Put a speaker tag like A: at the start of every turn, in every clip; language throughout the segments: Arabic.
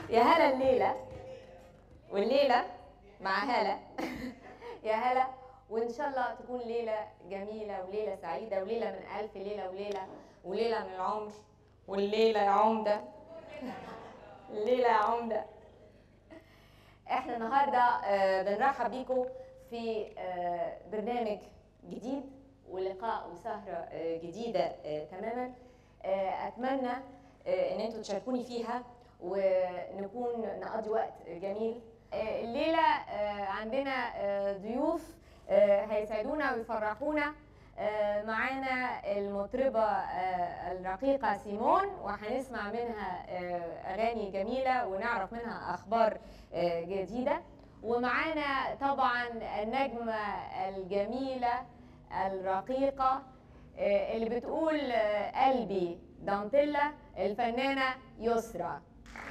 A: يا هلا الليلة والليلة مع هلا. يا هلا، وإن شاء الله تكون ليلة جميلة وليلة سعيدة وليلة من ألف ليلة وليلة من العمر. والليلة يا عمدة، الليلة يا عمدة. احنا النهاردة بنرحب بيكم في برنامج جديد ولقاء وسهرة جديدة تماما. أتمنى إن انتوا تشاركوني فيها ونكون نقضي وقت جميل. الليلة عندنا ضيوف هيسعدونا ويفرحونا. معانا المطربة الرقيقة سيمون، وهنسمع منها أغاني جميلة ونعرف منها أخبار جديدة. ومعانا طبعا النجمة الجميلة الرقيقة اللي بتقول قلبي دانتيلا، الفنانة يسرا.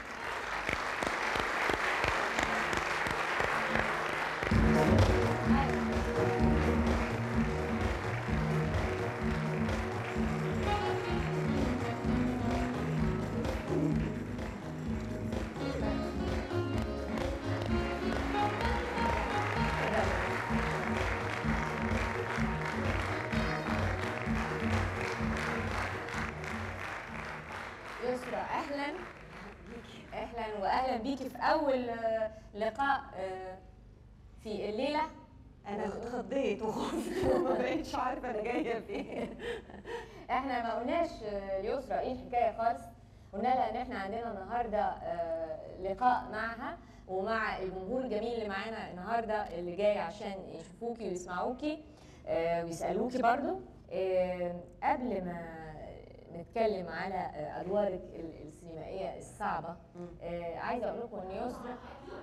A: يسرا، اهلا اهلا واهلا بيكي في اول لقاء في الليله.
B: انا اتخضيت وخفت وما بقتش عارفه انا جايه فين.
A: احنا ما قلناش ليسرا ايه الحكايه خالص، قلنا لها ان احنا عندنا النهارده لقاء معها ومع الجمهور الجميل اللي معانا النهارده اللي جاي عشان يشوفوكي ويسمعوكي ويسالوكي برضو. قبل ما نتكلم على ادوارك السينمائيه الصعبه، عايزه اقول لكم ان يسرا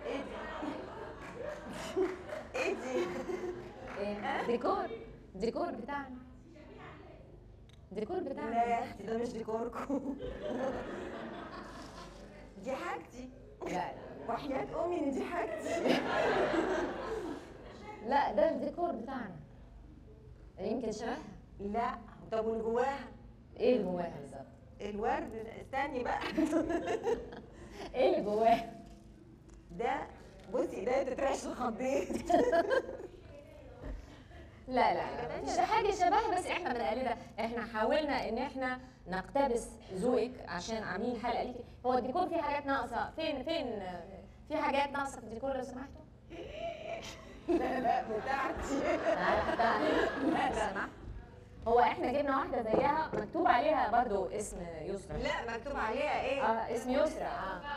B: ايه دي؟
A: ديكور بتاعنا، ديكور بتاعنا.
B: لا يا اختي ده مش ديكوركم. دي حاجتي.
A: لا
B: وحياة امي ان دي حاجتي.
A: لا ده الديكور بتاعنا، يمكن شبهها.
B: لا طب واللي جواها؟
A: ايه اللي جواها بالظبط؟
B: الورد. استني بقى.
A: ايه اللي جواها؟
B: ده بصي ايديا تترعش الخضيت.
A: لا مش حاجه شبهها، بس احنا بنقلدها. احنا حاولنا ان احنا نقتبس ذوقك عشان عاملين حلقه ليكي. هو الديكور فيه حاجات ناقصه، فين في حاجات ناقصه في الديكور لو سمحتوا؟
B: لا بتاعتي.
A: لا سمحت. هو احنا جبنا واحده زيها مكتوب عليها برضو اسم يسرا.
B: لا مكتوب عليها ايه؟
A: اسم يسرا.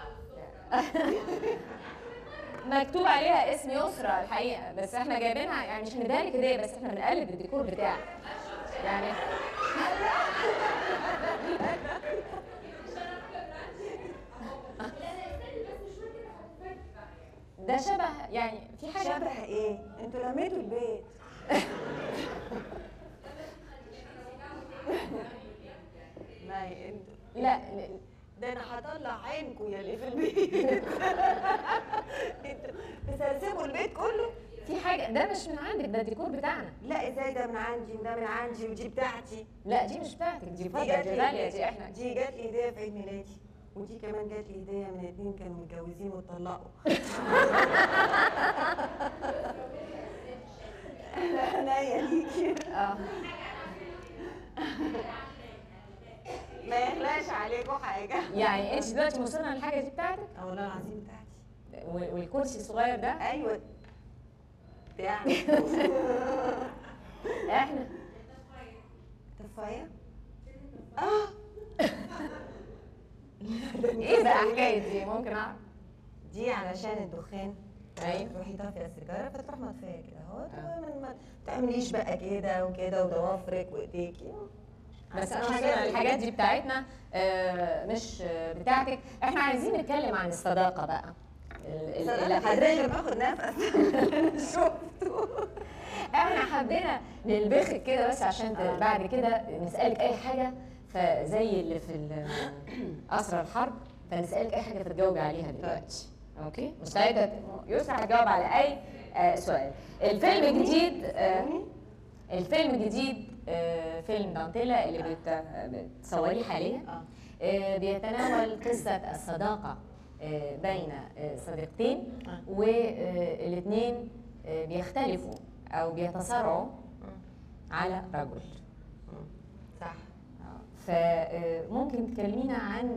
A: مكتوب عليها اسم يسرا الحقيقه، بس احنا جايبينها يعني مش هنديها لك هديه، بس احنا بنقلد الديكور بتاعك يعني. ده شبه يعني في حاجه
B: شبه ايه؟ انتوا لميتوا البيت. ما انتوا
A: لا
B: ده انا هطلع عينكم يا اللي في البيت. انتوا بس هتسيبوا البيت كله.
A: في حاجه ده مش من عندك، ده الديكور بتاعنا.
B: لا ازاي ده من عندي وده من عندي ودي بتاعتي؟
A: لا دي مش بتاعتك، دي فضه، دي غاليه، دي احنا.
B: دي جات لي هديه في عيد ميلادي، ودي كمان جات لي هديه من 2 كانوا متجوزين واتطلقوا. عينيا ليكي. ما يخلاش عليكم حاجه.
A: يعني انت دلوقتي مصره الحاجه دي بتاعتك؟
B: والله العظيم بتاعتي.
A: والكرسي الصغير ده؟
B: ايوه بتاعي.
A: احنا
B: طفايه.
A: ايه بقى حكايه دي؟ ممكن اعرف؟
B: دي علشان الدخان.
A: ايوه
B: تروحي طافيه السيجاره فتروح مطفيه كده اهو. ما تعمليش بقى كده وكده وضوافرك وايديكي.
A: بس انا مثلا الحاجات دي بتاعتنا مش بتاعتك. احنا عايزين نتكلم عن الصداقه بقى.
B: اللي حضرتك باخد نفس. شفتوا؟
A: احنا حبينا نلبخك كده بس عشان بعد كده نسالك اي حاجه، فزي اللي في اسرى الحرب، فنسالك اي حاجه تجاوبي عليها دلوقتي. اوكي؟ مستعده؟ يسرا هتجاوب على اي سؤال. الفيلم الجديد فيلم دانتيلا اللي بتصوريه حاليا بيتناول قصه الصداقه بين صديقتين والاثنين بيختلفوا او بيتصارعوا على رجل.
B: صح.
A: فممكن تكلمينا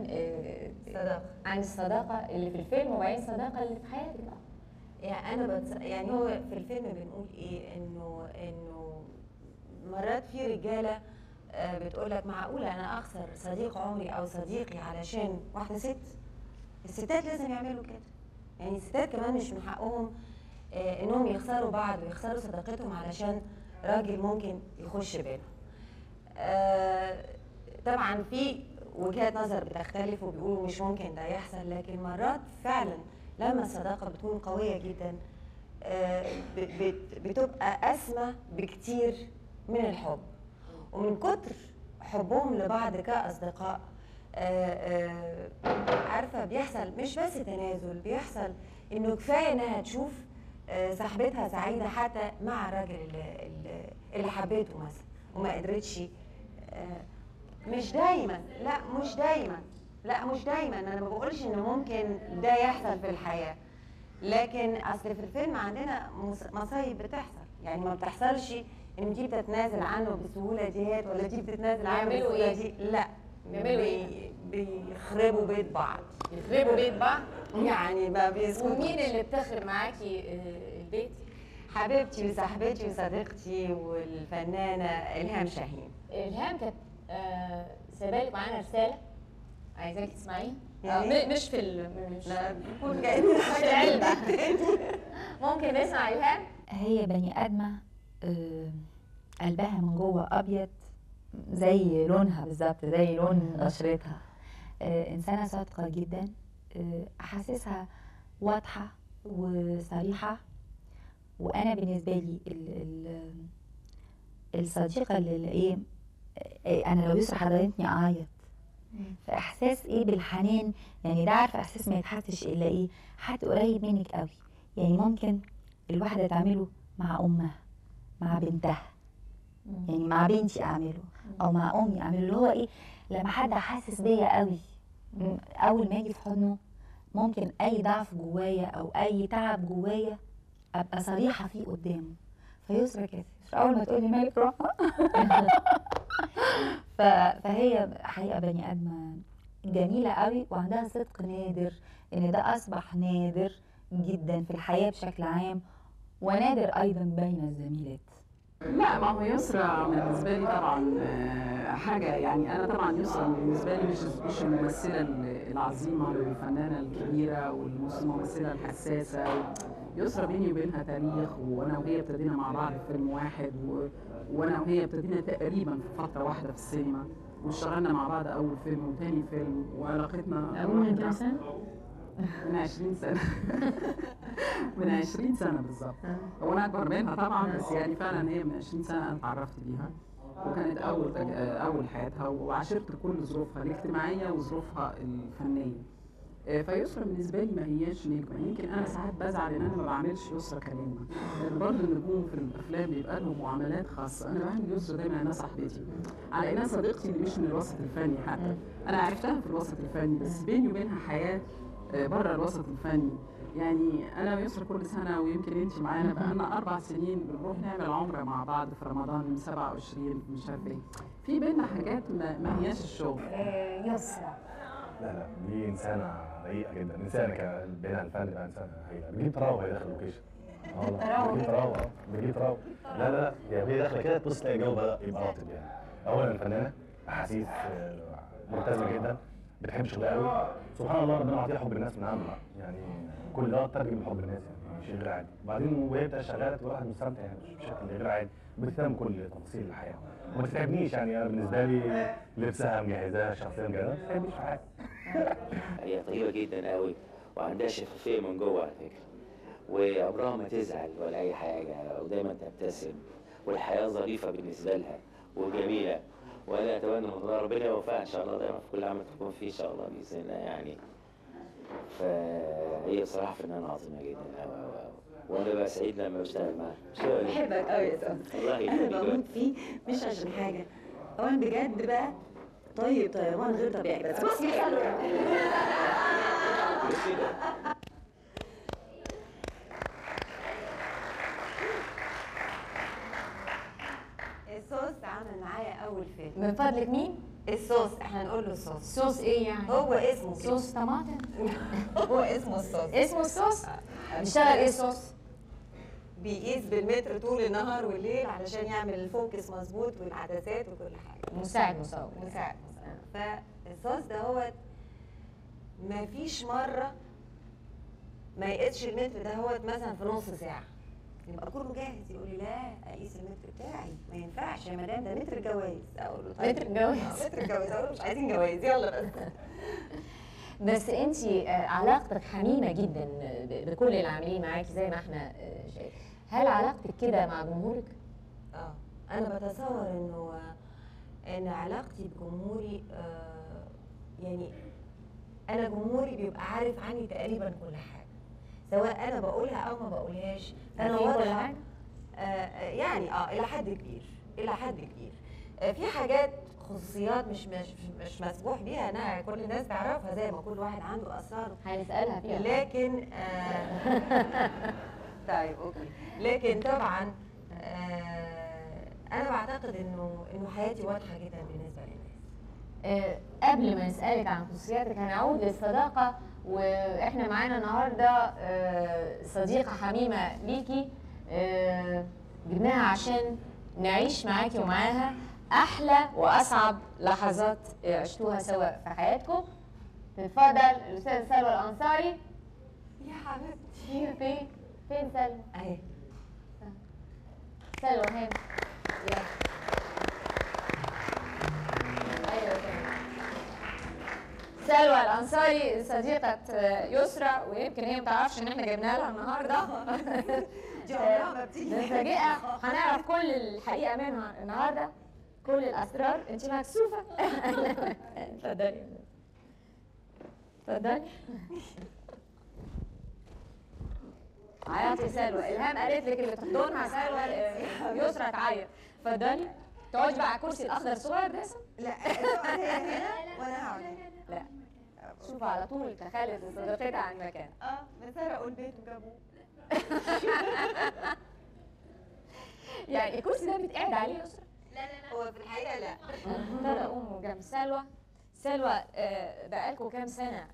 A: عن الصداقه اللي في الفيلم وبعدين الصداقه اللي في حياتك بقى.
B: يعني يعني هو في الفيلم بنقول ايه، انه مرات في رجاله بتقول لك معقوله انا اخسر صديق عمري او صديقي علشان واحده ست؟ الستات لازم يعملوا كده، يعني الستات كمان مش من حقهم انهم يخسروا بعض ويخسروا صداقتهم علشان راجل ممكن يخش بينهم. طبعا في وجهات نظر بتختلف وبيقولوا مش ممكن ده يحصل، لكن مرات فعلا لما الصداقه بتكون قويه جدا بتبقى اسمى بكتير من الحب. ومن كتر حبهم لبعض كاصدقاء عارفه بيحصل مش بس تنازل، بيحصل انه كفايه انها تشوف صاحبتها سعيده حتى مع الراجل اللي حبيته مثلا وما قدرتش. مش دايما، مش دايما انا ما بقولش ان ممكن ده يحصل في الحياه، لكن اصل في الفيلم عندنا مصايب بتحصل، يعني ما بتحصلش ان دي بتتنازل عنه بسهوله ديت ولا دي بتتنازل عنه بسهوله دي. لا، بيخربوا بيت بعض.
A: يخربوا بيت بعض
B: يعني ما بيسكتوش.
A: ومين اللي بتخرب معاكي البيت؟
B: حبيبتي وصاحبتي وصديقتي والفنانه الهام شاهين.
A: الهام كانت سايبالك معانا رساله عايزاكي تسمعيها.
B: يعني
A: مش في
B: مش نكون جايين
A: في العلبه. ممكن نسمع الهام؟
C: هي بني ادمه قلبها من جوه ابيض زي لونها بالظبط، زي لون بشرتها. انسانه صادقه جدا، احاسيسها واضحه وصريحه. وانا بالنسبه لي الصديقه اللي ايه، انا لو يسرا حضرتني اعيط. فاحساس ايه بالحنان، يعني ده عارفه احساس ما يتحسش الا ايه، حد قريب منك قوي. يعني ممكن الواحده تعمله مع امها، مع بنتها، يعني مع بنتي اعمله او مع امي اعمله، اللي هو ايه، لما حد حاسس بيا قوي اول ما اجي في حضنه ممكن اي ضعف جوايا او اي تعب جوايا ابقى صريحه فيه قدامه. فيسرا كده اول ما تقولي مالك روح. فهي حقيقه بني ادمه جميله قوي وعندها صدق نادر، ان ده اصبح نادر جدا في الحياه بشكل عام ونادر ايضا بين الزميلات.
D: لا، ما هو يسرا بالنسبه لي طبعا حاجه، يعني انا طبعا يسرا بالنسبه لي مش الممثله العظيمه والفنانه الكبيره والممثله الحساسه. يسرا بيني وبينها تاريخ، وانا وهي ابتدينا مع بعض في فيلم واحد، وانا وهي ابتدينا تقريبا في فتره واحده في السينما، واشتغلنا مع بعض اول فيلم وتاني فيلم، وعلاقتنا
A: اول من كام سنه؟
D: من 20 سنه. من 20 سنه بالظبط. هو انا اكبر منها طبعا، بس يعني فعلا هي من 20 سنه انا اتعرفت بيها، وكانت اول حياتها، وعاشرت كل ظروفها الاجتماعيه وظروفها الفنيه. فيسرا بالنسبه لي ما هياش نجمه. يمكن انا ساعات بزعل ان انا ما بعملش يسرا كلمه، لان برضه النجوم في الافلام بيبقى لهم معاملات خاصه. انا بعمل يسرا دايما انها صاحبتي، على انها صديقتي اللي مش من الوسط الفني حتى. انا عرفتها في الوسط الفني، بس بيني وبينها حياه بره الوسط الفني. يعني انا ويسرا كل سنه، ويمكن انت معانا بقالنا 4 سنين بنروح نعمل عمره مع بعض في رمضان من 27 مش عارفه ايه. في بينا حاجات ما هياش الشغل.
A: يسرا
E: لا دي انسانه رقيقه جدا، انسانه بين الفن بقى انسانه رقيقه، بتجيب تراوح وهي داخله اللوكيشن. بتجيب تراوح. لا هي داخله كده تبص تلاقي الجو بدا يبقى رطب. يعني اولا الفنانه احاسيس ملتزمه جدا، بتحب شغلها قوي. سبحان الله ربنا عطيها حب الناس من عنده، يعني كل ده ترجم لحب الناس، يعني شيء غير عادي. وبعدين وهي بتبقى شغاله الواحد مستمتع يعني بشكل غير عادي، بتهتم كل تفاصيل الحياه وما تتعبنيش. يعني انا بالنسبه لي لبسها مجهزاها، شخصيه مجهزاها، ما تتعبنيش في حاجه.
F: هي طيبه جدا قوي وعندها شفافيه من جوه على فكره، وعمرها ما تزعل ولا اي حاجه، ودايما تبتسم، والحياه ظريفه بالنسبه لها وجميله. وانا اتمنى من الله ربنا يوفقها ان شاء الله دايما في كل عمل تكون فيه ان شاء الله باذن الله يعني. فهي بصراحه فنانه عظيمه جدا قوي قوي قوي، وانا بقى سعيد لما بشتغل معاها.
B: بحبك قوي يا سامي،
F: والله
B: انا بموت فيه مش عشان حاجه. اولا بجد بقى طيب طيران غير طبيعي بس بص الصوص عمل معايا اول فيلم.
A: من فضلك مين؟
B: الصوص، احنا نقول له الصوص.
A: صوص ايه يعني؟
B: هو اسمه
A: صوص طماطم.
B: هو اسمه الصوص.
A: اسمه الصوص؟ بيشتغل ايه الصوص؟
B: بيقيس بالمتر طول النهار والليل علشان يعمل الفوكس مظبوط والعدسات وكل حاجه.
A: مساعد مصور.
B: مساعد. فالصوص ده هو ما فيش مره ما يقيسش المتر ده هو مثلا في نص ساعه. يبقى كله جاهز يقول لي لا اقيس المتر بتاعي ما ينفعش يا مدام ده متر جواز. اقول له طيب
A: متر جواز.
B: متر جواز. اقول له مش عايزين جواز يلا بس.
A: بس انت علاقتك حميمه جدا بكل العاملين معاكي زي ما احنا شايفين. هل علاقتك كده مع جمهورك؟
B: انا بتصور ان علاقتي بجمهوري يعني انا جمهوري بيبقى عارف عني تقريبا كل حاجه سواء انا بقولها او ما بقولهاش. انا واضحه يعني الى حد كبير الى حد كبير. في حاجات خصوصيات مش مسموح بيها انها كل الناس تعرفها زي ما كل واحد عنده اسراره.
A: هنسالها فيها.
B: لكن طيب اوكي. لكن طبعا انا بعتقد انه حياتي واضحه جدا بالنسبه للناس.
A: قبل ما نسالك عن خصوصياتك هنعود للصداقه، واحنا معانا النهارده صديقه حميمه ليكي جبناها عشان نعيش معاكي ومعاها احلى واصعب لحظات عشتوها سوا في حياتكم. تتفضل الاستاذه سلوى الانصاري.
B: يا حبيبتي
A: فين سلوى؟
B: اهي
A: سلوى هنا. يلا. ايوه كده. سلوى الانصاري صديقه يسرى، ويمكن هي ما تعرفش ان احنا جبنا لها النهارده.
B: دي عمرها ما بتيجي.
A: نفاجئها، هنعرف كل الحقيقه منها النهارده، كل الاسرار. انت مكسوفه؟ اتفضلي اتفضلي. عيطي سلوى. الهام قالت لك اللي تحضنها سلوى يسرى تعيط. اتفضلي تقعدي بقى على الكرسي الاخضر الصغير ده.
B: لا هي هنا وانا هقعد هنا.
A: لا شوف على طول تخلت صديقتها عن مكان.
B: سرقوا البيت وجابوه.
A: يعني الكرسي ده بيتقعد عليه يسرى؟
B: لا هو في الحقيقه لا.
A: ابتدى قوموا جنب سلوى. سلوى بقالكم كام سنه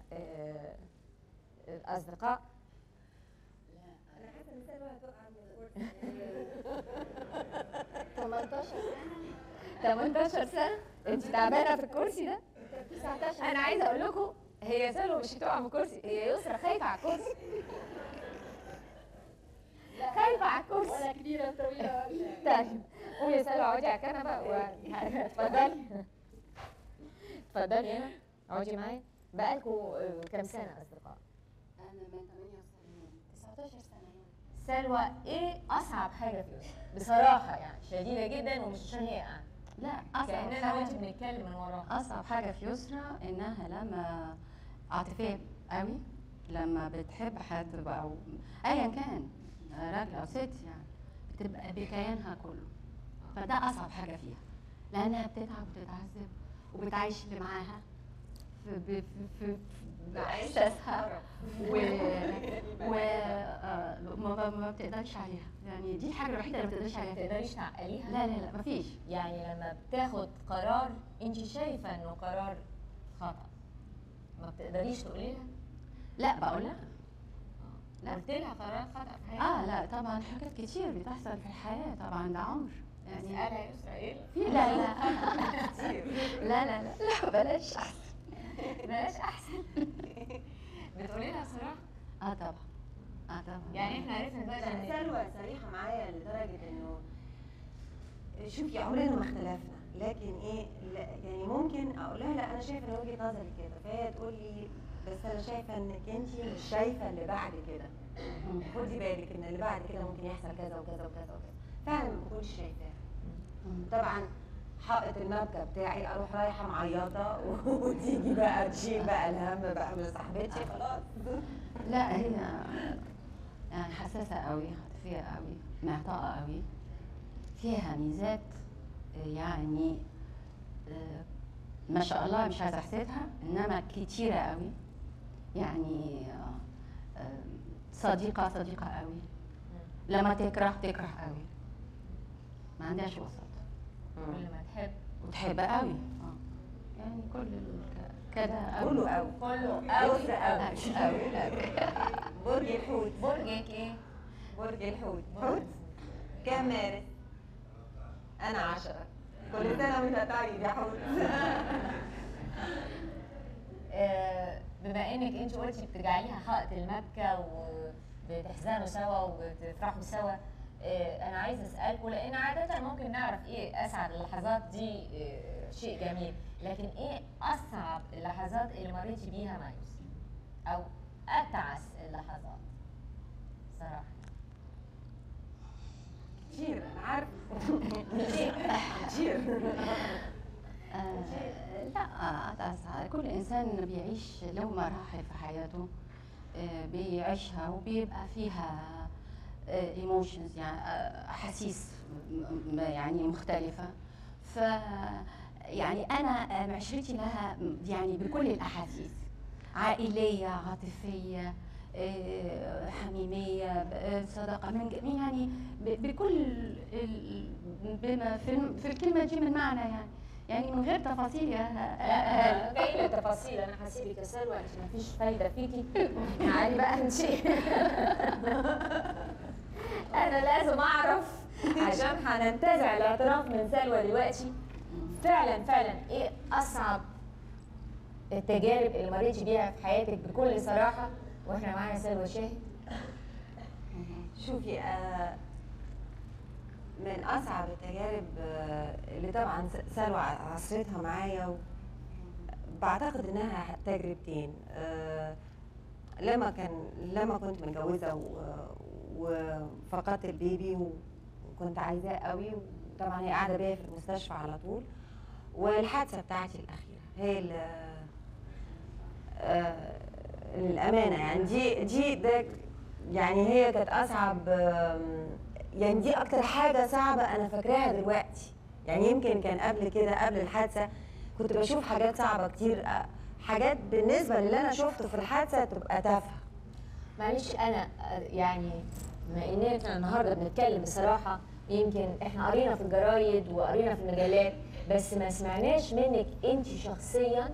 A: اصدقاء؟
B: انا حاسه ان سلوى هتقع من الكرسي.
A: 18 سنه. 18 سنه؟ انت تعبانه في الكرسي ده؟ 19. انا عايزه اقول لكم هي سلوى مش هتقع من الكرسي، هي يسرى خايفه على الكرسي. خايفه على الكرسي.
G: ولا كبيره طويله.
A: طيب قومي يا سلوى اقعدي على الكنبه اتفضلي. اتفضلي هنا اقعدي معايا. بقالكم كام سنه اصدقاء؟
G: انا من 19 سنه.
A: سلوى ايه اصعب حاجه في يسرى؟ بصراحه يعني شديده جدا ومش عشان هي قاعده.
G: لا اصعب
A: كاننا وانت
G: حاجه
A: بنتكلم من وراها.
G: اصعب حاجه في يسرى انها لما عاطفيه قوي، لما بتحب حد او ايا كان راجل او ست يعني بتبقى بكيانها كله. فده اصعب حاجه فيها لانها بتتعب وبتتعذب وبتعيش اللي معاها في باحساسها وما بتقدرش عليها. يعني دي الحاجه الوحيده اللي ما بتقدرش عليها.
A: ما تقدريش تعقليها؟
G: لا لا لا مفيش.
A: يعني لما بتاخد قرار انت شايفه انه قرار خطا ما بتقدريش تقولي لها؟
G: لا بقول لها. لا
A: قلت لها قرار خطا في حياتها؟
G: لا طبعا حاجات كتير بتحصل في الحياه طبعا ده عمر يعني.
A: اسالها يا يسرى ايه؟
G: لا لا لا لا لا لا بلاش احسن.
A: بلاش احسن. بتقولي لها صراحه؟
G: طبعا طبعا.
A: يعني احنا عرفنا دلوقتي ان
B: سلوى صريحه معايا لدرجه انه شوفي عمرنا ما اختلفنا، لكن يعني ممكن اقول لها لا انا شايفه ان وجهه نظري كده، فهي تقول لي بس انا شايفه انك انت مش شايفه اللي بعد كده. خدي بالك ان اللي بعد كده ممكن يحصل كذا وكذا وكذا وكذا. فعلا ما كنتش شايفاه. طبعا حائط المبكى بتاعي اروح رايحه معيطه وتيجي بقى تشيل بقى الهم بقى من صاحبتي خلاص.
G: لا هي يعني حساسه قوي، عاطفيه قوي، معطاءه قوي، فيها ميزات يعني ما شاء الله مش هتحسدها، انما كتيره قوي يعني. صديقه قوي، لما تكره قوي، ما عندهاش وسط.
A: كل ما تحب
G: وتحب قوي. يعني كل كده
B: كله قوي.
A: كله قوي
G: قوي.
B: برج الحوت.
A: برجك ايه؟
B: برج الحوت. حوت كام مارس؟ انا 10. كل سنه وانت طيب يا حوت.
A: بما انك انت قلتي بتجعليها حائط المبكى وبتحزنوا سوا وبتفرحوا سوا، انا عايزه اسالكم، لان عاده ممكن نعرف ايه اسعد اللحظات دي، شيء جميل، لكن ايه اصعب اللحظات اللي مريتي بيها مع يوسف، او اتعس اللحظات صراحه؟
B: كتير انا عارفه. كتير.
G: لا، كل انسان بيعيش له مراحل في حياته بيعيشها وبيبقى فيها ايموشنز، يعني احاسيس يعني مختلفه. ف يعني انا معشرتي لها يعني بكل الاحاسيس، عائليه، عاطفيه، حميميه، صداقه، من يعني بكل بما في الكلمه دي من معنى، يعني من غير تفاصيل يا
A: جاي لي تفاصيل. انا هسيبك يا سلوى، انت مفيش فايده فيكي. تعالي بقى انت. انا لازم اعرف، عشان هننتزع الاعتراف من سلوى دلوقتي. فعلا ايه اصعب التجارب اللي مريتي بيها في حياتك بكل صراحه، واحنا معانا سلوى شاهد؟
B: شوفي، من اصعب التجارب اللي طبعا سلوى عصرتها معايا، بعتقد انها تجربتين. لما كنت متجوزه وفقدت البيبي وكنت عايزاه قوي، وطبعا هي قاعده بيا في المستشفى على طول، والحادثه بتاعتي الاخيره هي الامانه، يعني دي ده يعني هي كانت اصعب، يعني دي اكتر حاجه صعبه انا فاكراها دلوقتي. يعني يمكن كان قبل كده، قبل الحادثه كنت بشوف حاجات صعبه كتير، حاجات بالنسبه للي انا شفته في الحادثه تبقى تافهه.
A: معلش انا يعني بما اننا النهارده بنتكلم بصراحه، يمكن احنا قرينا في الجرايد وقرينا في المجلات، بس ما سمعناش منك انت شخصيا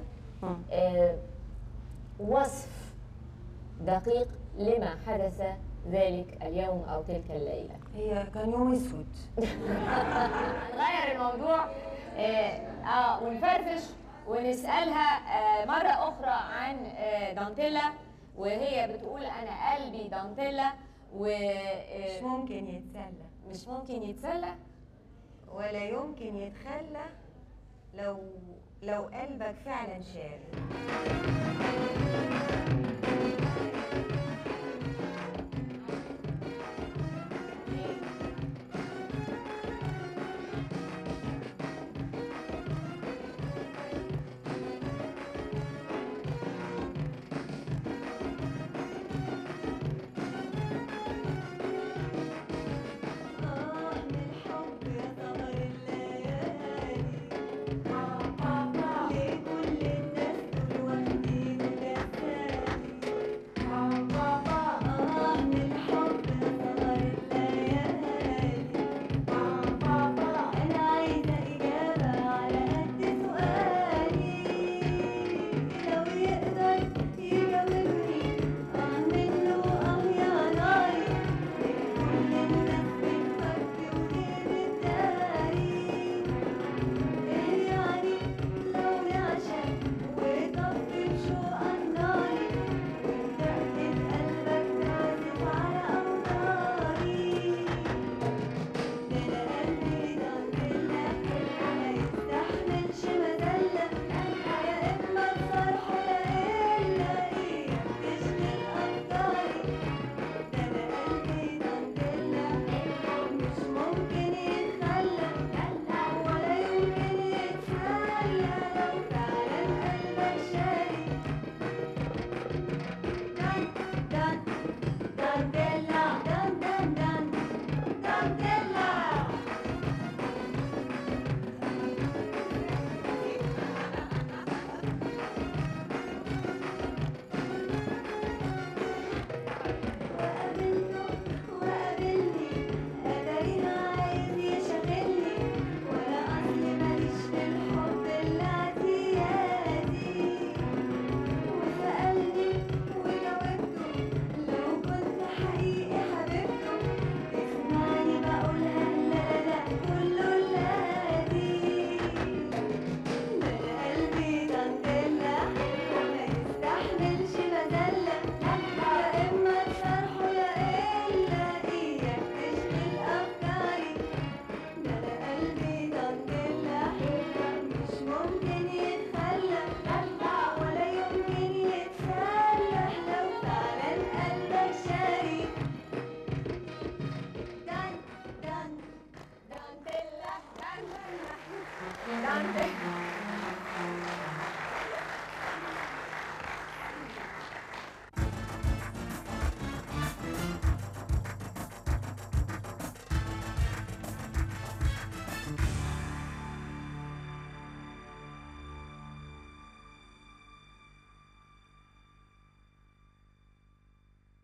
A: وصف دقيق لما حدث ذلك اليوم او تلك الليله.
B: هي كان يوم اسود.
A: نغير الموضوع ونفرفش ونسالها مره اخرى عن دانتيلا، وهي بتقول انا قلبي دانتيلا
B: مش ممكن يتسلى،
A: مش ممكن يتسلى
B: ولا يمكن يتخلى لو قلبك فعلا شارد. ليه كل الناس دول واخدين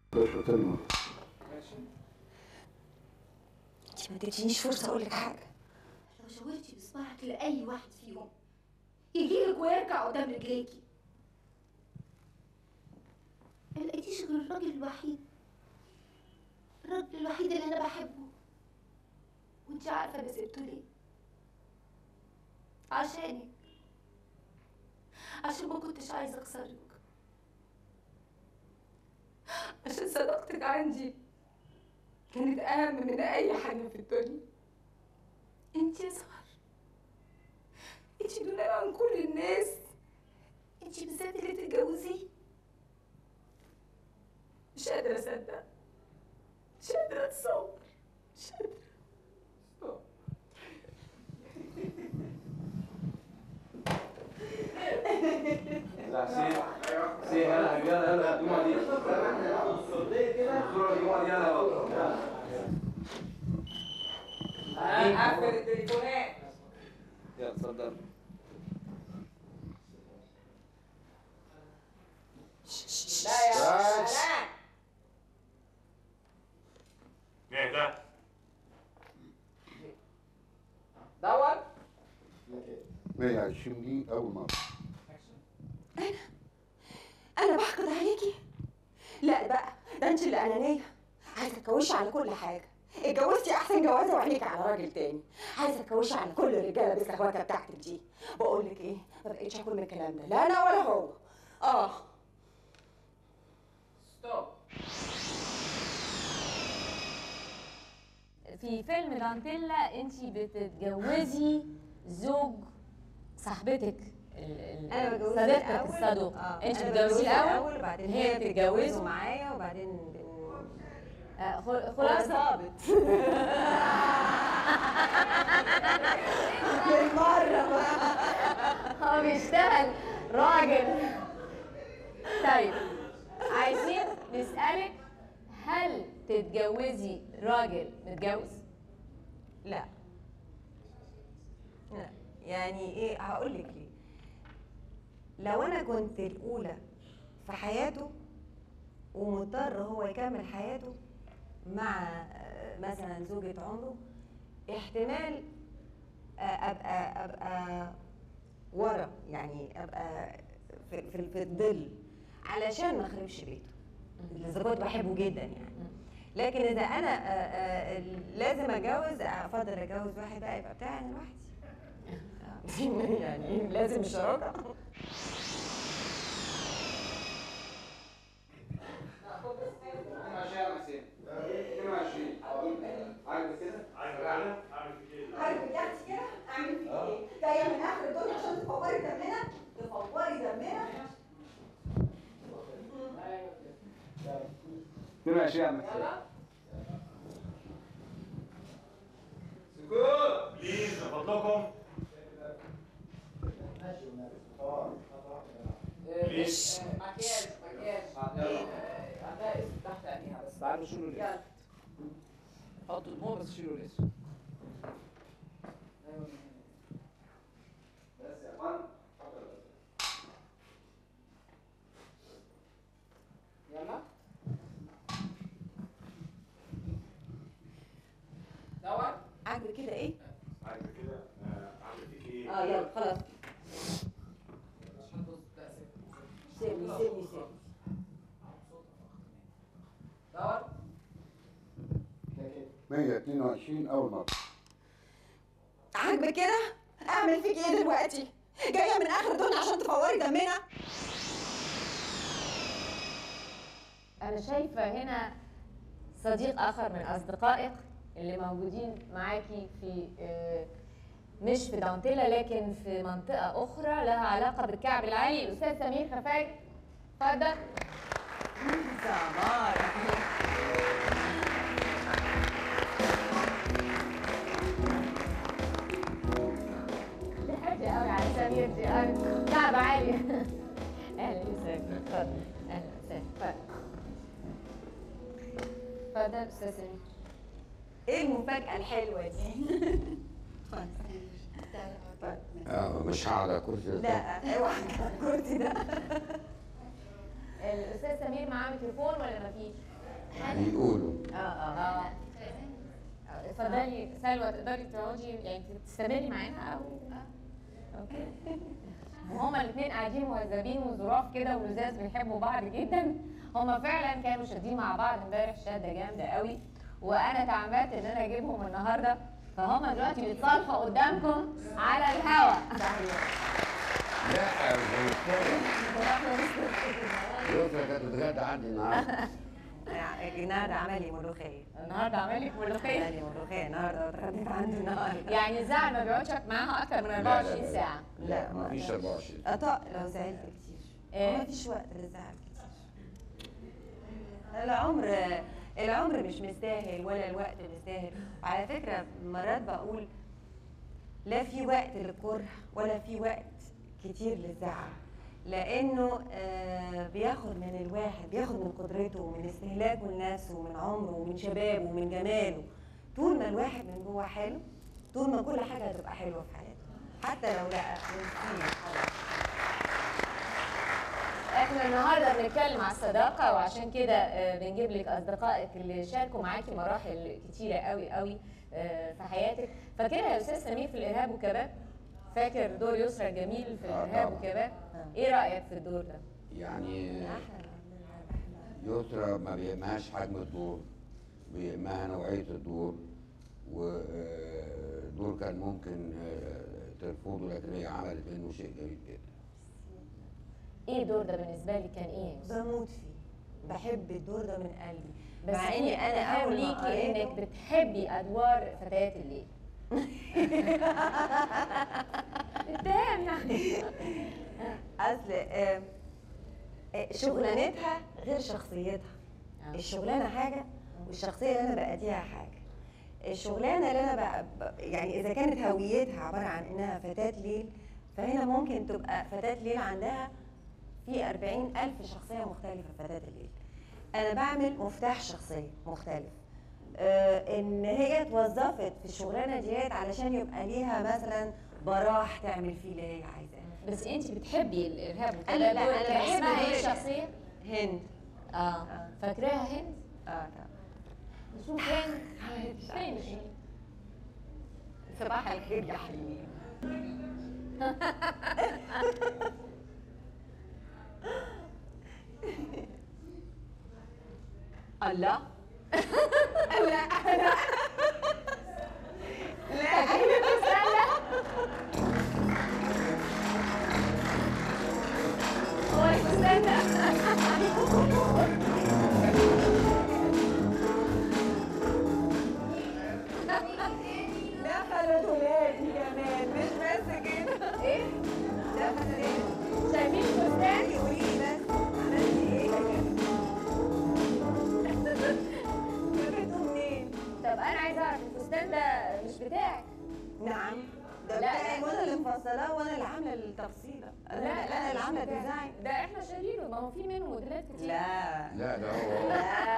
B: انت ما اديتنيش فرصه اقول لك حاجه.
H: لو شاورتي بصباعك لاي واحد فيهم يجيلك ويركع قدام رجليكي، ما لقيتيش غير الراجل الوحيد اللي انا بحبه. وانت عارفه انا سبته ليه؟ عشانك، عشان ما كنتش عايزه اخسرك، عشان صداقتك عندي كانت اهم من اي حاجه في الدنيا. انت يا سهر، انت دون عن كل الناس، انت بالذات اللي تتجوزيه. مش قادره اصدق، مش قادره اتصور، مش قادره.
I: سي هلا يلا يلا الدموع دي الصوتيه كده الصوره دي يلا
B: قفل التليفونات.
I: يلا اتفضل.
B: لا يا سلام.
E: ايه ده؟
B: دور.
J: 120 دي أول مرة.
H: انا بحقد عليكي؟ لا بقى، ده انت اللي انانيه، عايزه تكوشي على كل حاجه. اتجوزتي احسن جوازه وعينيكي على راجل تاني، عايزه تكوشي على كل الرجاله بالسهوكه بتاعتك دي. بقول لك ايه، ما بقتش اكل من الكلام ده، لا انا ولا هو.
B: ستوب.
A: في فيلم دانتيلا انت بتتجوزي زوج صاحبتك
B: انا بتجوزها
A: صديقتك الصدوق. انت بتتجوزيه الاول
B: وبعدين
A: هي بتتجوزه
B: معايا وبعدين
A: خلاص
B: ظابط. بالمره بقى
A: هو بيشتغل راجل. طيب عايزين نسألك، هل تتجوزي راجل متجوز؟
B: لا يعني ايه، هقول لك ليه. لو انا كنت الاولى في حياته ومضطر هو يكمل حياته مع مثلا زوجة عمره، احتمال ابقى ورا، يعني ابقى في الظل علشان ما اخربش بيته. الزوج بحبه جدا يعني، لكن اذا انا لازم اتجوز، افضل اتجوز واحد بقى يبقى بتاعي انا لوحدي. يعني لازم الشراكه.
H: عايزه تحكي كده اعمل فيك ايه؟ جايه من اخر الدنيا عشان تفوري دمنا؟ تفوري دمنا؟
I: 22 عم
B: يلا
I: سكوت
E: بليز من فضلكم.
B: مكياج عندها اسم تحت عينيها بس.
I: تعالوا شيلوا الاسم. حطوا دموع بس شيلوا الاسم. بس يا اخوان
B: يلا دور. عاجبك كده ايه؟
E: عاجبك كده؟ عامل فيك ايه؟
B: يلا خلاص. سيبني دور.
J: 122 أول مرة.
H: عاجبك كده؟ اعمل فيك ايه دلوقتي؟ جايه من اخر الدنيا عشان تفوري دمنا؟
A: أنا شايفة هنا صديق آخر من أصدقائك اللي موجودين معاكي في مش في دانتيلا لكن في منطقة أخرى لها علاقة بالكعب العالي، الأستاذ سمير خفاج. اتفضل. ضحكتي قوي على سمير دي قوي، كعب عالي. أهلا وسهلا، اتفضل. أهلا وسهلا، اتفضل. اتفضل أستاذ سمير.
B: ايه المفاجأة الحلوة دي؟
J: مش على كرسي.
B: لا اوعى الكرسي ده.
A: الأستاذ سمير معاه ميكروفون ولا مفيش؟
J: بيقولوا.
A: اتفضلي سلوى، تقدري تقعدي يعني تستمري معانا او اوكي. وهما الاثنين قاعدين مهذبين وظراف كده ولزاز بيحبوا بعض جدا. هما فعلا كانوا شادين مع بعض امبارح شاده جامده قوي، وانا تعمدت ان انا اجيبهم النهارده، فهما دلوقتي بيتصالحوا قدامكم على الهوا.
J: لا يوسف كانت بتتغدى عندي النهارده.
B: النهارده عمل لي ملوخيه.
A: النهارده عمل لك ملوخيه؟
B: عمل لي ملوخيه النهارده واتغديت عنده النهارده.
A: يعني زعل ما بيقعدش معاها اكتر من 24 ساعه؟
B: لا
J: ما فيش 24.
B: أطق لو زعلت كتير. ما فيش وقت للزعل كتير. العمر مش مستاهل ولا الوقت مستاهل. وعلى فكره مرات بقول لا في وقت للكره ولا في وقت كتير للزعل، لانه بياخد من الواحد، بياخد من قدرته ومن استهلاكه لنفسه ومن عمره ومن شبابه ومن جماله. طول ما الواحد من جوه حلو، طول ما كل حاجه هتبقى حلوه في حياته، حتى لو لقى
A: احنا النهارده بنتكلم على الصداقه، وعشان كده بنجيب لك اصدقائك اللي شاركوا معاكي مراحل كتيره قوي قوي في حياتك. فاكرها يا استاذ سمير في الارهاب وكباب؟ فاكر دور يسرى الجميل في الارهاب وكباب؟ ايه رايك في الدور ده؟
J: يعني يسرى ما بيهمهاش حجم الدور، بيهمها نوعيه الدور، والدور كان ممكن ترفضه لكن هي عملت منه شيء جميل جدا.
A: ايه الدور ده بالنسبه لي كان ايه؟
B: بموت فيه، بحب الدور ده من قلبي،
A: بس مع اني انا اول ليكي انك بتحبي ادوار فتيات الليل. اتهام يعني.
B: اصل شغلانتها غير شخصيتها. الشغلانه حاجه والشخصيه اللي انا بأديها حاجه. الشغلانه اللي انا يعني اذا كانت هويتها عباره عن انها فتاه ليل، فهنا ممكن تبقى فتاه ليل عندها في 40,000 شخصيه مختلفه. فتاه الليل انا بعمل مفتاح شخصيه مختلف. ان هي اتوظفت في الشغلانه ديت علشان يبقى ليها مثلا براح تعمل فيه اللي هي عايزاه.
A: بس انت بتحبي الارهاب
B: وكده؟ لا انا بحب
A: ايه الشخصيه؟
B: هند.
A: فاكراها هند؟
B: طبعا.
A: نشوف هند. فين؟
B: صباح الخير يا حلوين. الله. لا دخلوا ولادي كمان مش بس كده. ايه؟ دخلوا شايفين الفستان؟ قولي لي بس عملتي ايه؟ جبته منين؟
A: طب انا عايزه اعرف الفستان ده مش بتاعك؟
B: نعم ده بتاعي وانا اللي مفصلاه وانا اللي عامله التفصيله. انا اللي عامله الديزاين
A: ده احنا شارينه، ما هو في منه موديلات كتير.
B: لا
J: ده هو.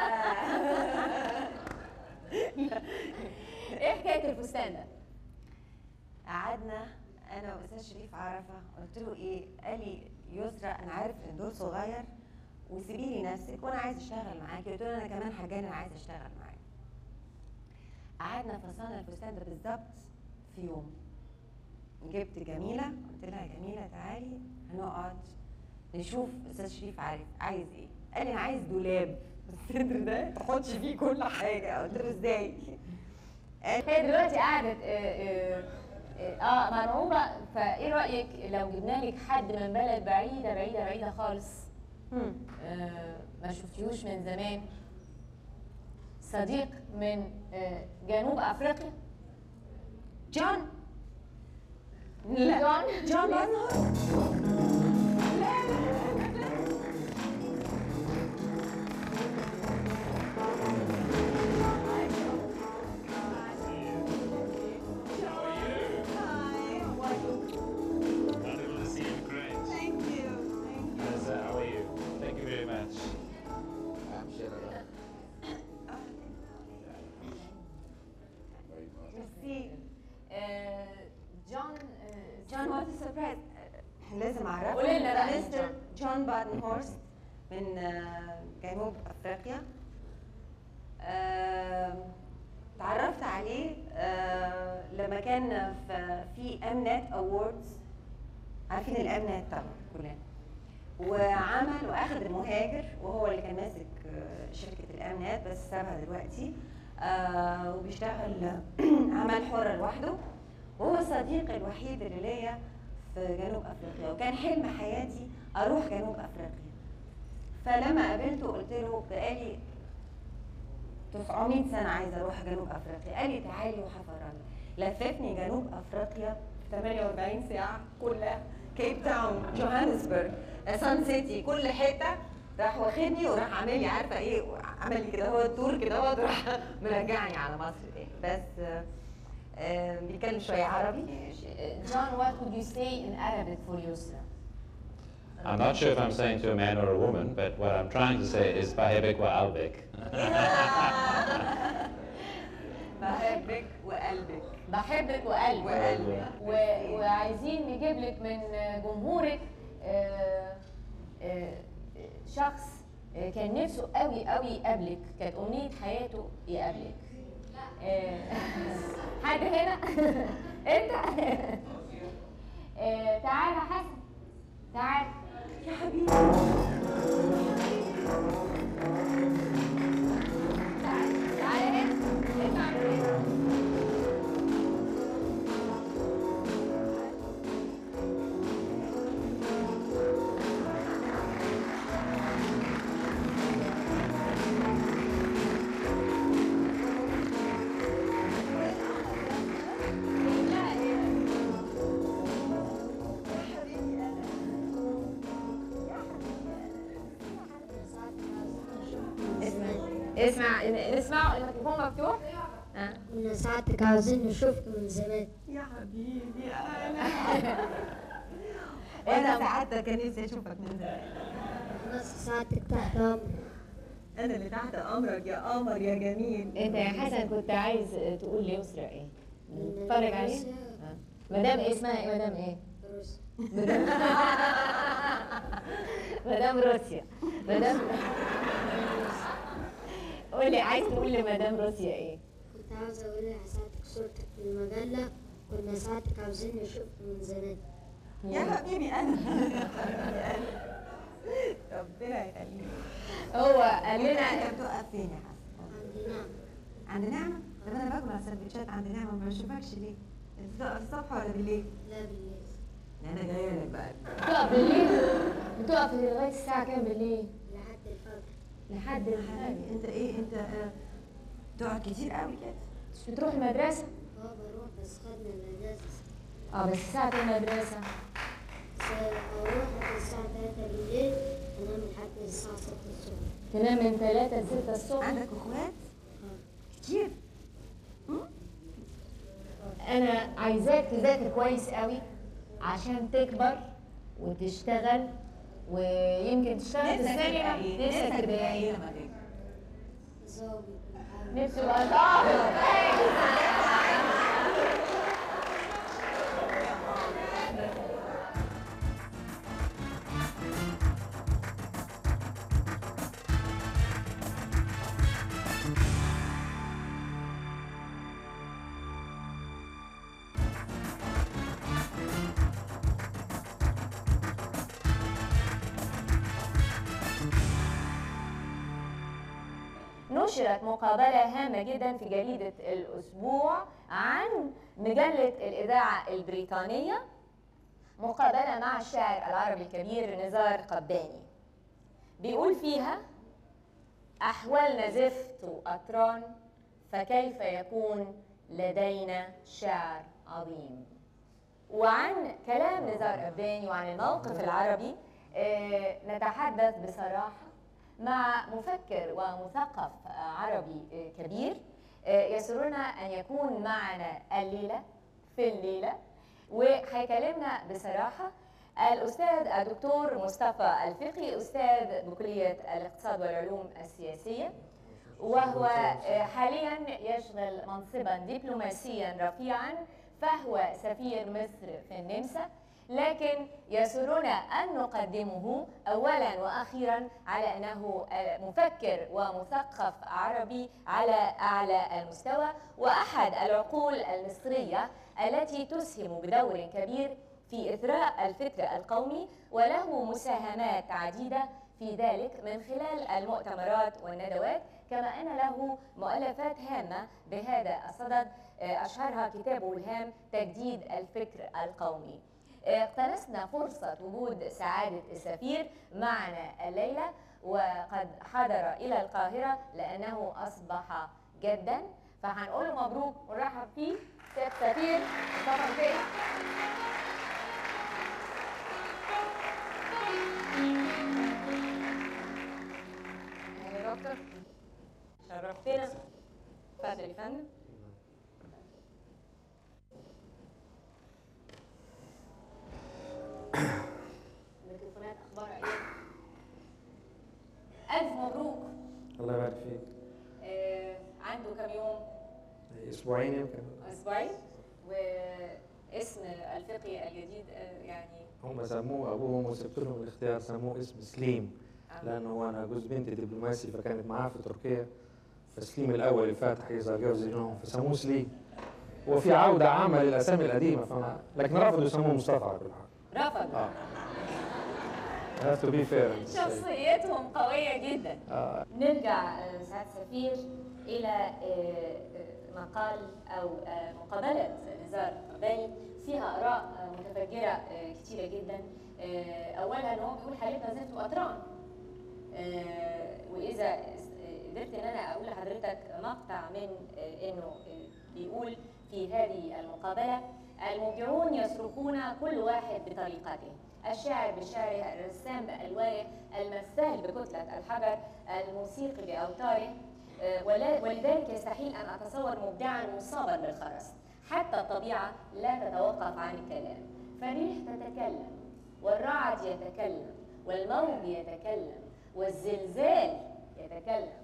A: ايه حكايه الفستان ده؟
B: قعدنا انا واستاذ شريف عرفه، قلت له ايه؟ قال لي يسرى انا عارف ان دول صغير وسيبي لي نفسك وانا عايز اشتغل معاكي. قلت له انا كمان حاجه انا عايز اشتغل معاكي. قعدنا فصلنا الفستان ده بالظبط في يوم. جبت جميله قلت لها جميله تعالي هنقعد نشوف استاذ شريف عايز ايه. قال لي انا عايز دولاب الصدر ده تحطش فيه كل حاجه. قلت له ازاي؟
A: هي دلوقتي قعدت مرعوبه. فايه رايك لو جبنا لك حد من بلد بعيده بعيده بعيده خالص ما شفتيهوش من زمان، صديق من جنوب افريقيا؟
B: جون.
A: لا
B: جون بارنهارد. جون وات سربرايز. لازم اعرفه.
A: قولي لنا بقى.
B: مستر جون بارنهورست من جنوب افريقيا. تعرفت عليه لما كان في امنت اووردز، عارفين الامنت طبعا كلنا، وعمل واخد المهاجر، وهو اللي كان ماسك شركه الامنت بس سابها دلوقتي، وبيشتغل عمل حر لوحده، وهو الصديق الوحيد اللي ليا في جنوب افريقيا، وكان حلم حياتي اروح جنوب افريقيا. فلما قابلته قلت له بقالي 900 سنه عايزه اروح جنوب افريقيا، قال لي تعالي وهفرجك. لففني جنوب افريقيا 48 ساعه كلها، كيب تاون، جوهانسبرج، سان سيتي، كل حته راح واخدني وراح عامل لي عارفه ايه، عمل لي كده هو التور كده هو راح مرجعني على مصر تاني. بس بيتكلم شويه عربي.
A: John, what would you say in Arabic for Yusra?
K: I'm not sure if I'm saying to a man or a woman, but what I'm trying to say is بحبك وقلبك.
B: بحبك وقلبك.
A: بحبك وقلبك. وعايزين نجيب لك من جمهورك شخص كان نفسه قوي قوي يقابلك، كانت أمنية حياته يقابلك. حد هنا؟ أنت؟ تعال يا حسن، تعال
B: يا حبيبي.
A: تعال هنا، اطلع من هنا. اسمعوا الميكروفون مفتوح.
L: كنا ساعتك عاوزين نشوفك من زمان.
B: يا حبيبي انا ساعتك كان نفسي اشوفك من زمان.
L: بس ساعتك تحت امرك.
B: انا اللي تحت امرك يا قمر يا جميل.
A: انت يا حسن كنت عايز تقول ليسرا ايه؟ نتفرج عليه؟ مدام اسمها ايه؟ مدام ايه؟ روسيا. مدام روسيا. مدام قولي عايز تقول لمدام روسيا ايه؟
L: كنت عاوزه اقول لها ساعتك صورتك في المجله، كنا ساعتك عاوزين نشوفك من زمان.
B: يا حبيبي انا ربنا يخليك.
A: هو قال لنا
B: انت بتقف فين يا حسن؟
L: عند نعمه.
B: عند نعمه؟ طب انا باكل على السندوتشات عند نعمه، ما بشوفكش ليه؟ انت بتقف الصبح ولا بالليل؟
L: لا بالليل.
B: انا جايه لك بقى.
A: بتقف بالليل؟ بتقف لغايه الساعه كام بالليل؟
L: لحد الفجر.
A: لحد الفجر.
B: انت ايه انت تقعد كتير قوي كده؟
A: مش بتروح المدرسه؟
L: بروح بس خدنا الاجازه.
A: بس ساعه المدرسه
L: اروح لحد الساعه 3 بالليل، انام لحد الساعه 6 الصبح.
A: تنام من 3 ل 6 الصبح.
B: عندك اخوات؟ كتير؟
A: انا عايزاك تذاكر كويس قوي عشان تكبر وتشتغل، ويمكن تشتغل في السينما. نفسك تبقى ايه لما تكبر؟
L: ظابط.
A: نفسي ابقى ظابط. نشرت مقابلة هامة جدا في جريدة الأسبوع عن مجلة الإذاعة البريطانية، مقابلة مع الشاعر العربي الكبير نزار قباني. بيقول فيها: أحوالنا زفت وأطران، فكيف يكون لدينا شعر عظيم. وعن كلام نزار قباني وعن الموقف العربي نتحدث بصراحة مع مفكر ومثقف عربي كبير يسرنا أن يكون معنا الليلة في الليلة، وهيكلمنا بصراحة الأستاذ الدكتور مصطفى الفقي، أستاذ بكلية الاقتصاد والعلوم السياسية، وهو حاليا يشغل منصبا دبلوماسيا رفيعا، فهو سفير مصر في النمسا. لكن يسرنا أن نقدمه أولا وأخيرا على أنه مفكر ومثقف عربي على أعلى المستوى، وأحد العقول المصرية التي تسهم بدور كبير في إثراء الفكر القومي، وله مساهمات عديدة في ذلك من خلال المؤتمرات والندوات، كما أن له مؤلفات هامة بهذا الصدد أشهرها كتابه الهام تجديد الفكر القومي. اقتنصنا فرصة وجود سعادة السفير معنا الليلة، وقد حضر إلى القاهرة لأنه أصبح جدا، فهنقول له مبروك ونرحب فيه سيادة السفير مصطفى فتحي. يا دكتور شرفتنا، اتفضل يا فندم. الميكروفونات اخبارها ايه؟ الف مبروك.
M: الله يبارك فيك.
A: عنده كم يوم؟
M: اسبوعين يمكن.
A: اسبوعين. واسم الفقي الجديد يعني
M: هم سموه ابوهم وسبت لهم الاختيار، سموه اسم سليم لانه انا جوز بنتي دبلوماسي فكانت معاه في تركيا، فسليم الاول الفاتح اذا جوز لهم فسموه سليم. وفي عوده عامه للاسامي القديمه لكن رفضوا يسموه مصطفى على كل حال.
A: رفضوا.
M: have to be fair.
A: شخصيتهم قويه جدا. نرجع سعادة السفير الى مقال او مقابله نزار قباني فيها اراء متفجره كتيره جدا. اولها ان هو بيقول حالتنا زفت وقطران، واذا قدرت ان انا اقول لحضرتك مقطع من انه بيقول في هذه المقابله: المبدعون يصرخون كل واحد بطريقته، الشاعر بشعره، الرسام بألوانه، المثال بكتلة الحجر، الموسيقي بأوتاره، ولذلك يستحيل أن أتصور مبدعا مصابا بالخرس. حتى الطبيعة لا تتوقف عن الكلام، فالريح تتكلم، والرعد يتكلم، والموج يتكلم، والزلزال يتكلم،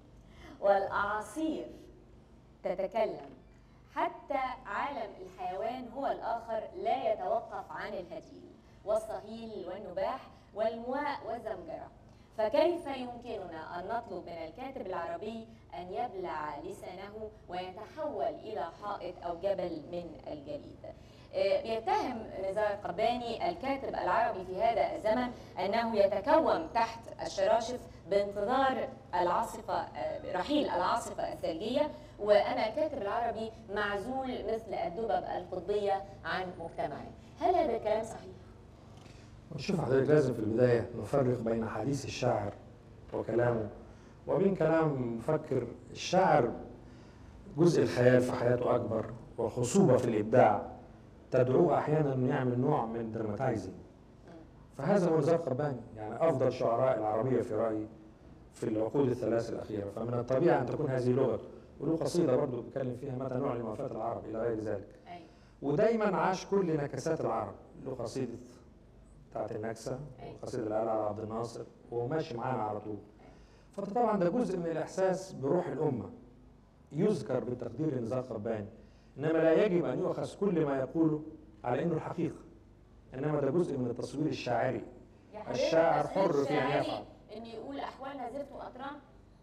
A: والأعاصير تتكلم. حتى عالم الحيوان هو الآخر لا يتوقف عن الهديل والصهيل والنباح والمواء والزمجرة. فكيف يمكننا أن نطلب من الكاتب العربي أن يبلع لسانه ويتحول إلى حائط أو جبل من الجليد؟ بيتهم نزار قباني الكاتب العربي في هذا الزمن أنه يتكوم تحت الشراشف بانتظار العاصفة، رحيل العاصفة الثلجية، وأن الكاتب العربي معزول مثل الدبب الفضية عن مجتمعه. هل هذا الكلام صحيح؟
M: شوف حضرتك، لازم في البداية نفرق بين حديث الشاعر وكلامه وبين كلام مفكر. الشاعر جزء الخيال في حياته أكبر وخصوبة في الإبداع تدعوه أحيانا أنه يعمل نوع من دراماتايزنج. فهذا هو نزار قباني، يعني أفضل شعراء العربية في رأيي في العقود الثلاث الأخيرة، فمن الطبيعي أن تكون هذه لغته. وله قصيدة برضه بيتكلم فيها متى نعلم وفاة العرب إلى غير ذلك. ودايما عاش كل نكسات العرب. له قصيدة بتاعت النكسة وقصيدة الآلة على عبد الناصر وماشي معانا على طول. فطبعا ده جزء من الإحساس بروح الأمة يذكر بالتقدير لنزار قباني، إنما لا يجب أن يؤخذ كل ما يقوله على إنه الحقيقة، إنما ده جزء من التصوير الشاعري. الشاعر حر في أن يفعل.
A: إن يقول أحوالنا زفت وقطران.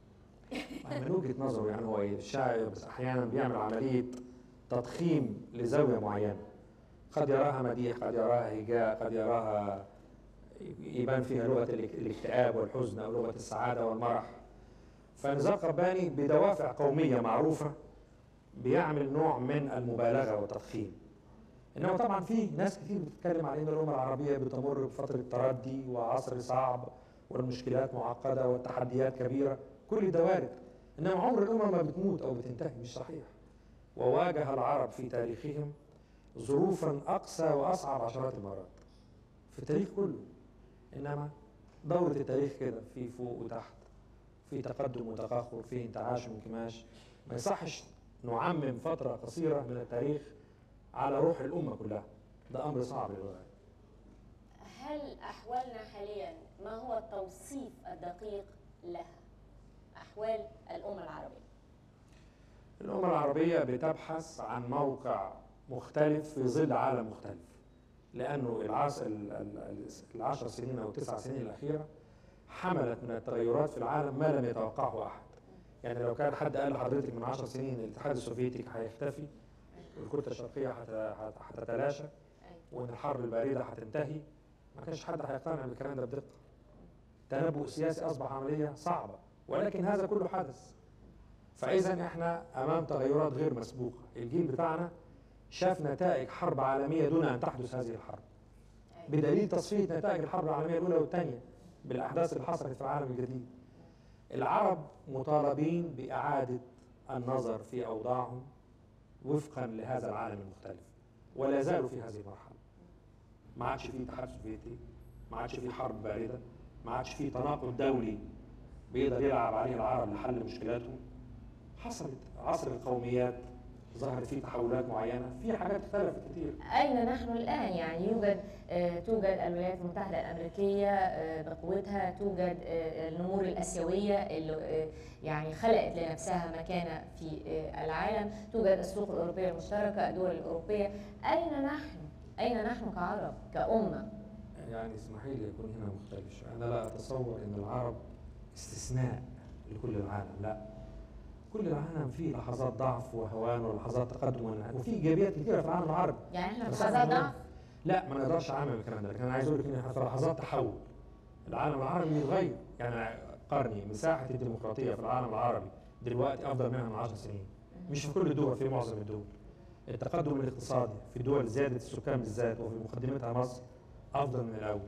M: من وجهة نظره يعني هو الشاعر بس أحيانا بيعمل عملية تضخيم لزاوية معينة، قد يراها مديح، قد يراها هجاء، قد يراها يبان فيها لغة الاكتئاب والحزن أو لغة السعادة والمرح. فنزار قباني بدوافع قومية معروفة بيعمل نوع من المبالغة والتضخيم. إنما طبعا في ناس كتير بتتكلم على إن الأمة العربية بتمر بفترة تردي وعصر صعب والمشكلات معقدة والتحديات كبيرة، كل ده وارد. إنما عمر الأمة ما بتموت أو بتنتهي، مش صحيح. وواجه العرب في تاريخهم ظروفا أقسى وأصعب عشرات المرات في التاريخ كله. إنما دورة التاريخ كده في فوق وتحت، في تقدم وتأخر، في انتعاش وانكماش. ما يصحش نعمم فترة قصيرة من التاريخ على روح الأمة كلها، ده أمر صعب للغاية.
A: هل أحوالنا حاليا ما هو التوصيف الدقيق لها؟ أحوال الأمة العربية.
M: الأمة العربية بتبحث عن موقع مختلف في ظل عالم مختلف. لانه العشر سنين او 9 سنين الاخيره حملت من التغيرات في العالم ما لم يتوقعه احد. يعني لو كان حد قال لحضرتك من 10 سنين الاتحاد السوفيتي هيختفي والكتله الشرقيه هتتلاشى وان الحرب البارده هتنتهي، ما كانش حد هيقتنع بالكلام ده بدقه. تنبؤ سياسي اصبح عمليه صعبه، ولكن هذا كله حدث. فاذا احنا امام تغيرات غير مسبوقه. الجيل بتاعنا شاف نتائج حرب عالميه دون ان تحدث هذه الحرب، بدليل تصفيه نتائج الحرب العالميه الاولى والثانيه بالاحداث اللي حصلت في العالم الجديد. العرب مطالبين باعاده النظر في اوضاعهم وفقا لهذا العالم المختلف، ولا زالوا في هذه المرحله. ما عادش في اتحاد سوفيتي، ما عادش في حرب بارده، ما عادش في تناقض دولي بيقدر يلعب عليه العرب لحل مشكلاتهم. حصلت عصر القوميات، ظهرت فيه تحولات معينه، في حاجات اختلفت كتير.
A: أين نحن الآن؟ يعني توجد الولايات المتحدة الأمريكية بقوتها، توجد النمور الآسيوية اللي يعني خلقت لنفسها مكانة في العالم، توجد السوق الأوروبية المشتركة، الدول الأوروبية. أين نحن؟ أين نحن كعرب، كأمة؟
M: يعني اسمحي لي يكون هنا مختلف شوية. أنا لا أتصور أن العرب استثناء لكل العالم، لا. كل العالم فيه لحظات ضعف وهوان ولحظات تقدم وفي ايجابيات كثيره في العالم العربي.
A: يعني احنا في لحظات ضعف؟
M: لا، ما نقدرش اعمم الكلام ده، لكن انا عايز اقول لك ان احنا في لحظات تحول. العالم العربي يتغير، يعني قرني مساحه الديمقراطيه في العالم العربي دلوقتي افضل منها من 10 سنين. مش في كل الدول، في معظم الدول. التقدم الاقتصادي في دول زياده السكان بالذات وفي مقدمتها مصر افضل من الاول.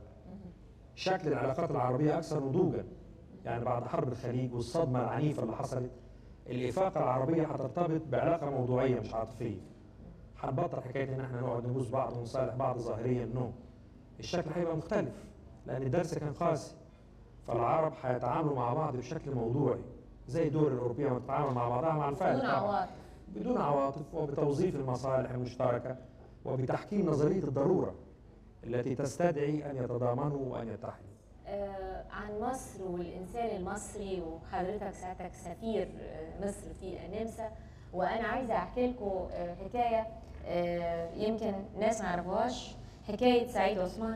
M: شكل العلاقات العربيه اكثر نضوجا، يعني بعد حرب الخليج والصدمه العنيفه اللي حصلت، الإفاقة العربية هترتبط بعلاقة موضوعية مش عاطفية. هنبطل حكاية إن احنا نقعد نبوس بعض ونصالح بعض ظاهريا، نو. الشكل هيبقى مختلف، لأن الدرس كان قاسي. فالعرب هيتعاملوا مع بعض بشكل موضوعي، زي الدول الأوروبية ما تتعامل مع بعضها مع الفارق
A: بدون عواطف.
M: بدون عواطف، وبتوظيف المصالح المشتركة، وبتحكيم نظرية الضرورة التي تستدعي أن يتضامنوا وأن يتحدوا.
A: عن مصر والإنسان المصري، وحضرتك ساعتك سفير مصر في النمسا، وأنا عايزة أحكي لكم حكاية يمكن ناس ما يعرفوهاش، حكاية سعيد عثمان،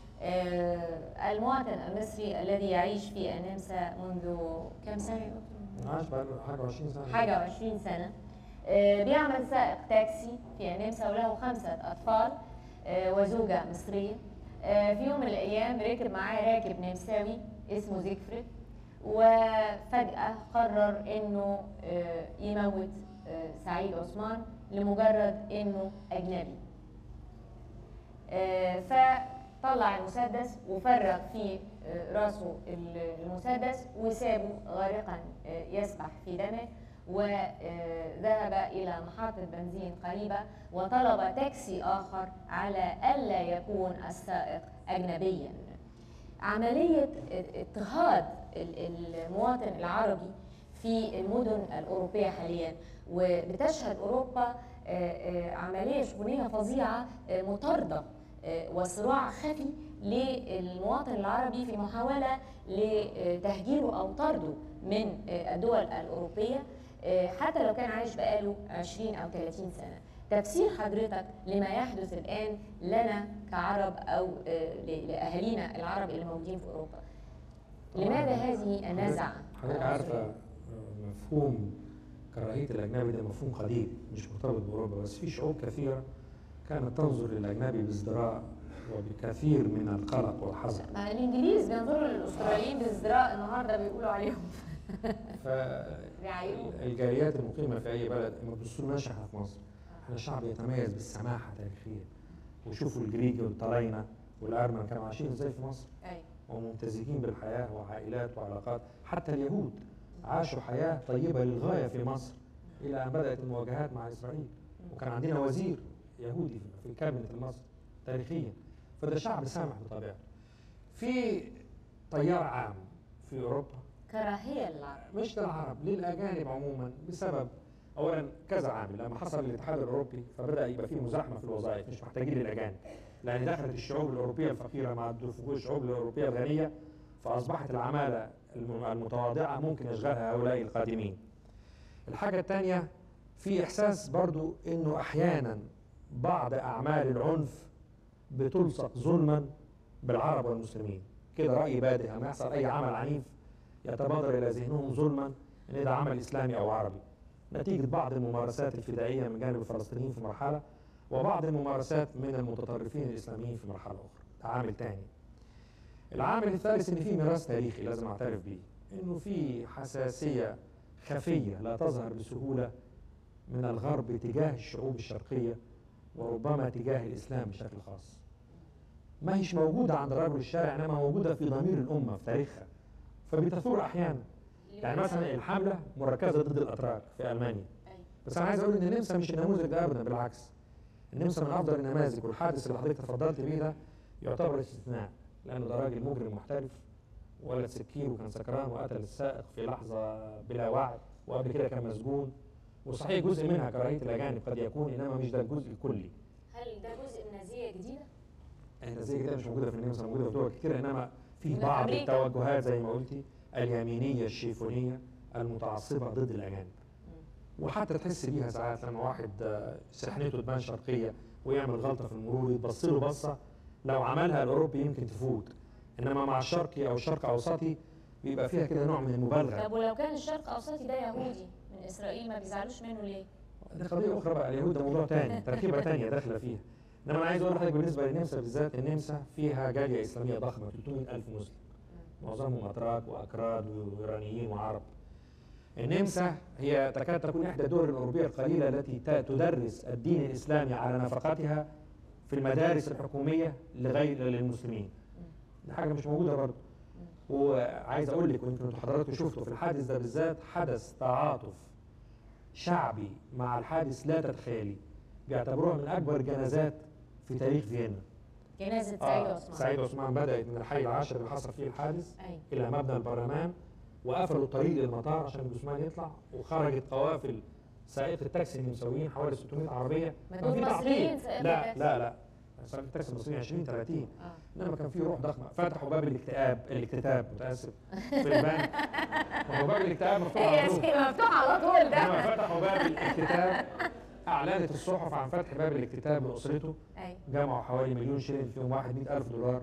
A: المواطن المصري الذي يعيش في النمسا منذ كم سنة؟
M: عاش بقى حاجة 20 سنة.
A: حاجة 20 سنة. بيعمل سائق تاكسي في النمسا وله 5 أطفال وزوجة مصرية. في يوم من الأيام ركب معاه راكب نمساوي اسمه زيكفريد، وفجأة قرر إنه يموت سعيد عثمان لمجرد إنه أجنبي. فطلع المسدس وفرغ في راسه المسدس وسابه غارقا يسبح في دمه، وذهب إلى محطة بنزين قريبة وطلب تاكسي آخر على ألا يكون السائق أجنبيا. عملية اضطهاد المواطن العربي في المدن الأوروبية حاليا، وبتشهد أوروبا عملية شؤونية فظيعة مطاردة وصراع خفي للمواطن العربي في محاولة لتهجيره أو طرده من الدول الأوروبية، حتى لو كان عايش بقاله 20 أو 30 سنة. تفسير حضرتك لما يحدث الآن لنا كعرب أو لأهالينا العرب اللي موجودين في أوروبا، لماذا هذه النزعة؟
M: حضرتك عارفة مفهوم كراهية الأجنبي ده مفهوم قديم مش مرتبط بأوروبا بس، في شعوب كثيرة كانت تنظر للأجنبي بازدراء وبكثير من القلق والحذر.
A: مع الإنجليز بينظروا للأستراليين بازدراء النهارده بيقولوا عليهم.
M: الجاليات المقيمة في أي بلد ما بتبصولناش احنا في مصر، احنا شعب يتميز بالسماحة تاريخيا. وشوفوا الجريك والطلاينة والأرمن كانوا عايشين ازاي في مصر. وممتزجين بالحياة وعائلات وعلاقات. حتى اليهود عاشوا حياة طيبة للغاية في مصر إلى أن بدأت المواجهات مع إسرائيل، وكان عندنا وزير يهودي في الكابينت المصري تاريخيا. فده شعب سامح بطبيعته. في تيار عام في أوروبا
A: كراهية للعرب،
M: مش للعرب، للأجانب عموما، بسبب أولا كذا عامل. لما حصل الاتحاد الأوروبي فبدأ يبقى فيه مزاحمة في الوظائف، مش محتاجين للأجانب، لأن دخلت الشعوب الأوروبية الفقيرة مع دخول الشعوب الأوروبية الغنية، فأصبحت العمالة المتواضعة ممكن يشغلها هؤلاء القادمين. الحاجة الثانية، في إحساس برضو إنه أحيانا بعض أعمال العنف بتلصق ظلما بالعرب والمسلمين. كده رأي بادئ، لما يحصل أي عمل عنيف يتبادر إلى ذهنهم ظلما إن ده عمل إسلامي أو عربي، نتيجة بعض الممارسات الفدائية من جانب الفلسطينيين في مرحلة، وبعض الممارسات من المتطرفين الإسلاميين في مرحلة أخرى. ده عامل تاني. العامل الثالث إن في ميراث تاريخي لازم أعترف بيه، إنه في حساسية خفية لا تظهر بسهولة من الغرب تجاه الشعوب الشرقية، وربما تجاه الإسلام بشكل خاص. ما هيش موجودة عند رجل الشارع، إنما موجودة في ضمير الأمة في تاريخها، فبتثور أحيانا. يعني مثلا الحملة مركزة ضد الأتراك في ألمانيا، بس أنا عايز أقول إن النمسا مش النموذج ده أبدا، بالعكس. النمسا من أفضل النماذج، والحادث اللي حضرتك تفضلت بيه ده يعتبر استثناء، لأنه ده راجل مجرم محترف، ولد سكين وكان سكران وقتل السائق في لحظة بلا وعي، وقبل كده كان مسجون. وصحيح جزء منها كراهية الأجانب قد يكون، إنما مش ده الجزء الكلي.
A: هل ده جزء من نازية جديدة؟
M: النازية الجديدة مش موجودة في النمسا، موجودة في دول كتير، إنما في بعض التوجهات زي ما قلتي اليمينية الشيفونية المتعصبة ضد الأجانب. وحتى تحس بيها ساعات لما واحد سحنته تبان شرقية ويعمل غلطة في المرور يتبص له بصة لو عملها الأوروبي يمكن تفوت، إنما مع الشرقي أو الشرق أوسطي بيبقى فيها كده نوع من المبالغة.
A: طب ولو كان الشرق أوسطي ده يهودي من إسرائيل ما بيزعلوش منه ليه؟
M: دي قضية أخرى بقى، اليهود ده موضوع تاني، تركيبة تانية داخلة فيها. إنما أنا عايز أقول لحضرتك بالنسبة للنمسا بالذات، النمسا فيها جالية إسلامية ضخمة 300,000 مسلم، معظمهم أتراك وأكراد وإيرانيين وعرب. النمسا هي تكاد تكون إحدى الدول الأوروبية القليلة التي تدرس الدين الإسلامي على نفقتها في المدارس الحكومية لغير للمسلمين. دي حاجة مش موجودة برضه. وعايز أقول لك، ويمكن انتوا حضراتكم شفتوا في الحادث ده بالذات، حدث تعاطف شعبي مع الحادث لا تتخيلي. بيعتبروها من أكبر الجنازات في تاريخ فيينا.
A: جنازة سعيد عثمان.
M: سعيد عثمان بدأت من الحي العاشر اللي حصل فيه الحادث إلى مبنى البرلمان، وقفلوا الطريق للمطار عشان جثمان يطلع، وخرجت قوافل سائق التاكسي النمساويين حوالي 600 عربية.
A: كان في تعطيل.
M: لا سائق التاكسي المصريين 20-30. انما كان في روح ضخمه. فتحوا باب الاكتئاب متاسف في البنك. هو باب الاكتئاب مفتوح على طول.
A: مفتوح على طول ده.
M: انما فتحوا باب الاكتئاب، اعلنت الصحف عن فتح باب الاكتئاب لاسرته. جمعوا حوالي مليون شيلين، فيهم واحد $100,000،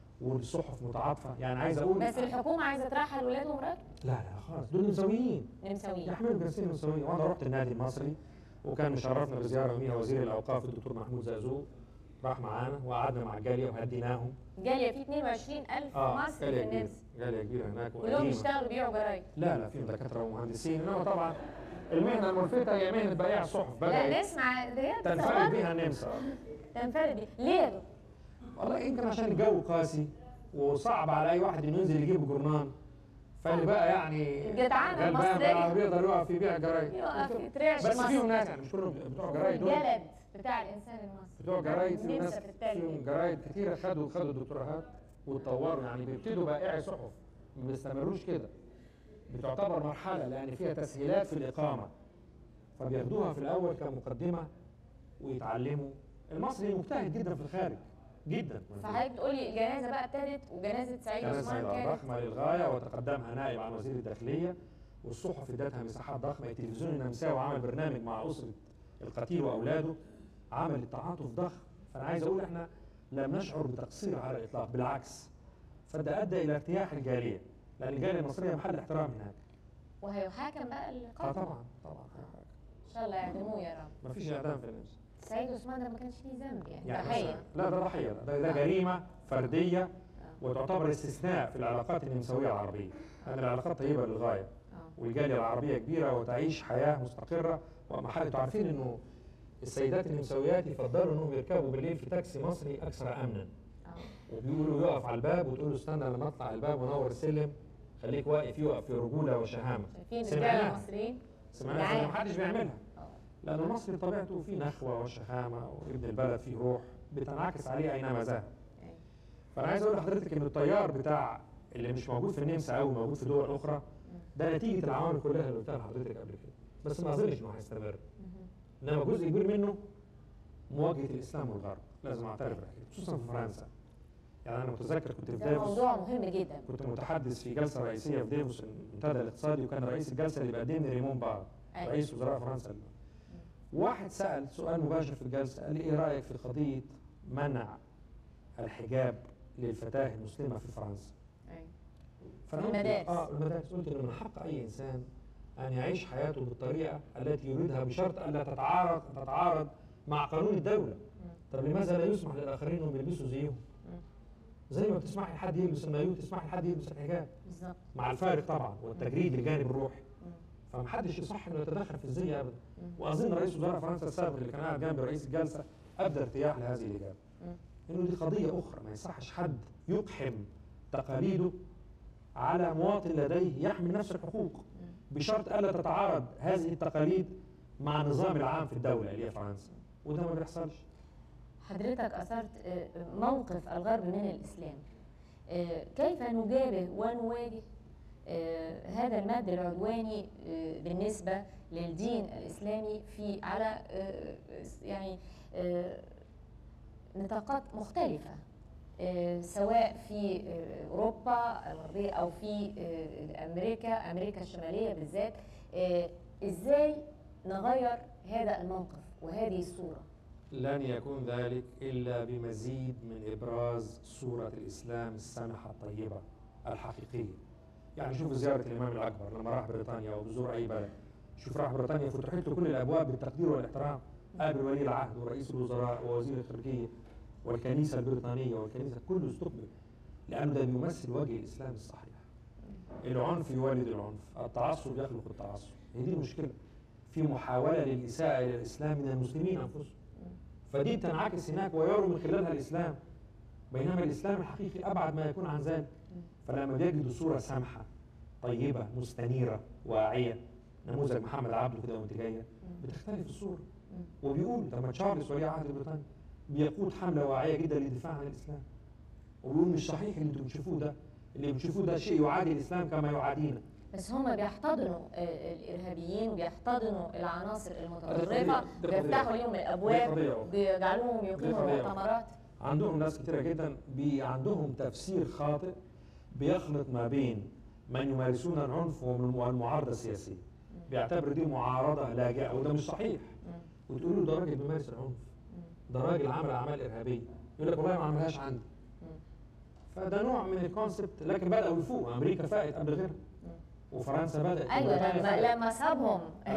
M: والصحف متعاطفه. يعني عايز اقول
A: بس الحكومه عايزه ترحل ولاد ومراته؟
M: لا خالص، دول نمساويين يحملوا جنسيه نمساويه. وانا رحت النادي المصري، وكان مشرفنا بزياره يوميها وزير الاوقاف الدكتور محمود زقزوق، راح معانا وقعدنا مع الجاليه وهديناهم.
A: جاليه في 22,000 مصري في النمسا.
M: جاليه كبيره هناك،
A: كلهم بيشتغلوا بيبيعوا جرايد.
M: لا فيهم دكاتره ومهندسين، انما طبعا المهنه الملفتة هي مهنه بياع الصحف.
A: لا نسمع ديت
M: تنفرد بيها النمسا.
A: تنفرد بيها ليه يا دكتور؟
M: والله يمكن عشان الجو قاسي وصعب على اي واحد انه ينزل يجيب جورنان، فاللي بقى يعني
A: الجدعانه المصريه
M: بيقدر يقف يبيع جرايد.
A: يقف يترعش
M: بس فيهم ناس، يعني مش كلهم بتوع جرايد،
A: الجلد بتاع الانسان المصري
M: بتوع جرايد. فيهم ناس فيهم جرايد كتيره خدوا دكتوراهات واتطوروا، يعني بيبتدوا بائعي صحف، ما بيستمروش كده. بتعتبر مرحله لان فيها تسهيلات في الاقامه، فبياخدوها في الاول كمقدمه ويتعلموا. المصري مجتهد جدا في الخارج جدا.
A: فحضرتك بتقولي الجنازه بقى ابتدت، وجنازه سعيد عثمان كانت
M: ضخمه للغايه، وتقدمها نائب عن وزير الداخليه، والصحف ادتها مساحات ضخمه. التلفزيون النمساوي عمل برنامج مع اسره القتيل واولاده، عمل التعاطف ضخم. فانا عايز اقول احنا لم نشعر بتقصير على الاطلاق، بالعكس. فده ادى الى ارتياح الجاليه، لان الجاليه المصريه محل احترام هناك.
A: وهيحاكم بقى القاتل؟
M: طبعا
A: ان شاء الله يعدموه يا رب.
M: مفيش اعدام في النمسا.
A: سعيد عثمان ده ما كانش ليه ذنب، يعني ضحيه.
M: لا ده ضحيه، ده جريمه فرديه، وتعتبر استثناء في العلاقات النمساويه العربيه، لان العلاقات طيبه للغايه، والجاليه العربيه كبيره وتعيش حياه مستقره ومحل. انتوا عارفين انه السيدات النمساويات يفضلوا انهم يركبوا بالليل في تاكسي مصري اكثر امنا، وبيقولوا يقف على الباب وتقول له استنى لما اطلع الباب ونور السلم، خليك واقف، يقف في رجوله وشهامه.
A: سمعناها المصريين؟
M: سمعناها، ما حدش بيعملها، لأن المصري طبيعته فيه نخوة وشهامة، وابن البلد فيه روح بتنعكس عليه أينما ذهب. فأنا عايز أقول لحضرتك إن التيار بتاع اللي مش موجود في النمسا أو موجود في دول أخرى، ده نتيجة العوامل كلها اللي قلتها لحضرتك قبل كده، بس ما أظنش إنه هيستمر. إنما جزء كبير منه مواجهة الإسلام والغرب، لازم أعترف بحاجة، خصوصا في فرنسا. يعني أنا متذكر كنت في
A: ده
M: ديفوس،
A: موضوع مهم جدا.
M: كنت متحدث في جلسة رئيسية في ديفوس المنتدى الاقتصادي، وكان رئيس الجلسة اللي بيقدمني ريمون بار، رئيس وزراء فرنسا. واحد سأل سؤال مباشر في الجلسة، قال لي إيه رأيك في قضية منع الحجاب للفتاة المسلمة في فرنسا.
A: في المدارس.
M: المدارس قلت إن من حق أي إنسان أن يعيش حياته بالطريقة التي يريدها بشرط ألا تتعارض مع قانون الدولة. طب لماذا لا يسمح للآخرين أنهم يلبسوا زيهم؟ زي ما بتسمحي لحد يلبس المايوه تسمحي لحد يلبس الحجاب. بالظبط. مع الفارق طبعا والتجريد للجانب الروحي. فمحدش يصح انه يتدخل في الزي ابدا. واظن رئيس وزراء فرنسا السابق اللي كان قاعد جنب رئيس الجلسه ابدى ارتياح لهذه الاجابه. انه دي قضيه اخرى، ما يصحش حد يقحم تقاليده على مواطن لديه يحمل نفس الحقوق بشرط الا تتعارض هذه التقاليد مع النظام العام في الدوله اللي هي فرنسا، وده ما بيحصلش.
A: حضرتك أثرت موقف الغرب من الإسلام، كيف نجابه ونواجه هذا المد العدواني بالنسبة للدين الإسلامي في على يعني نطاقات مختلفة، سواء في أوروبا الغربية أو في أمريكا الشمالية بالذات، إزاي نغير هذا الموقف وهذه الصورة؟
M: لن يكون ذلك إلا بمزيد من إبراز صورة الإسلام السمحة الطيبة الحقيقية. يعني شوف زيارة الإمام الأكبر لما راح بريطانيا أو بزور أي بلد، شوف راح بريطانيا فتحت له كل الأبواب بالتقدير والاحترام، قابل ولي العهد ورئيس الوزراء ووزير الخارجية والكنيسة البريطانية والكنيسة كله استقبل، لأنه ده بيمثل وجه الإسلام الصحيح. العنف يولد العنف، التعصب يخلق التعصب، هي دي المشكلة. في محاولة للإساءة إلى الإسلام من المسلمين أنفسهم. فدي تنعكس هناك ويروا من خلالها الإسلام، بينما الإسلام الحقيقي أبعد ما يكون عن ذلك. فلما بيجدوا صورة سامحة طيبة مستنيرة واعية، نموذج محمد عبده كده وانت جاية، بتختلف الصورة. وبيقول طب ما تشارلز ولي عهد بريطانيا بيقود حملة واعية جدا للدفاع عن الإسلام، وبيقول مش صحيح اللي انتم بتشوفوه ده، اللي بتشوفوه ده شيء يعادي الإسلام كما يعادينا.
A: بس هم بيحتضنوا الارهابيين وبيحتضنوا العناصر المتطرفه، بيفتحوا لهم الابواب، بيجعلوهم يقيموا مؤتمرات.
M: عندهم ناس كتيره جدا عندهم تفسير خاطئ بيخلط ما بين من يمارسون العنف والمعارضه السياسيه. بيعتبر دي معارضه لاجئه وده مش صحيح. وتقول له ده راجل بيمارس العنف، ده راجل عمل اعمال ارهابيه، يقول لك والله ما عملهاش عندي. فده نوع من الكونسبت، لكن بداوا يفوقوا. امريكا فاقت قبل غيرها وفرنسا بدات.
A: ايوه لما صابهم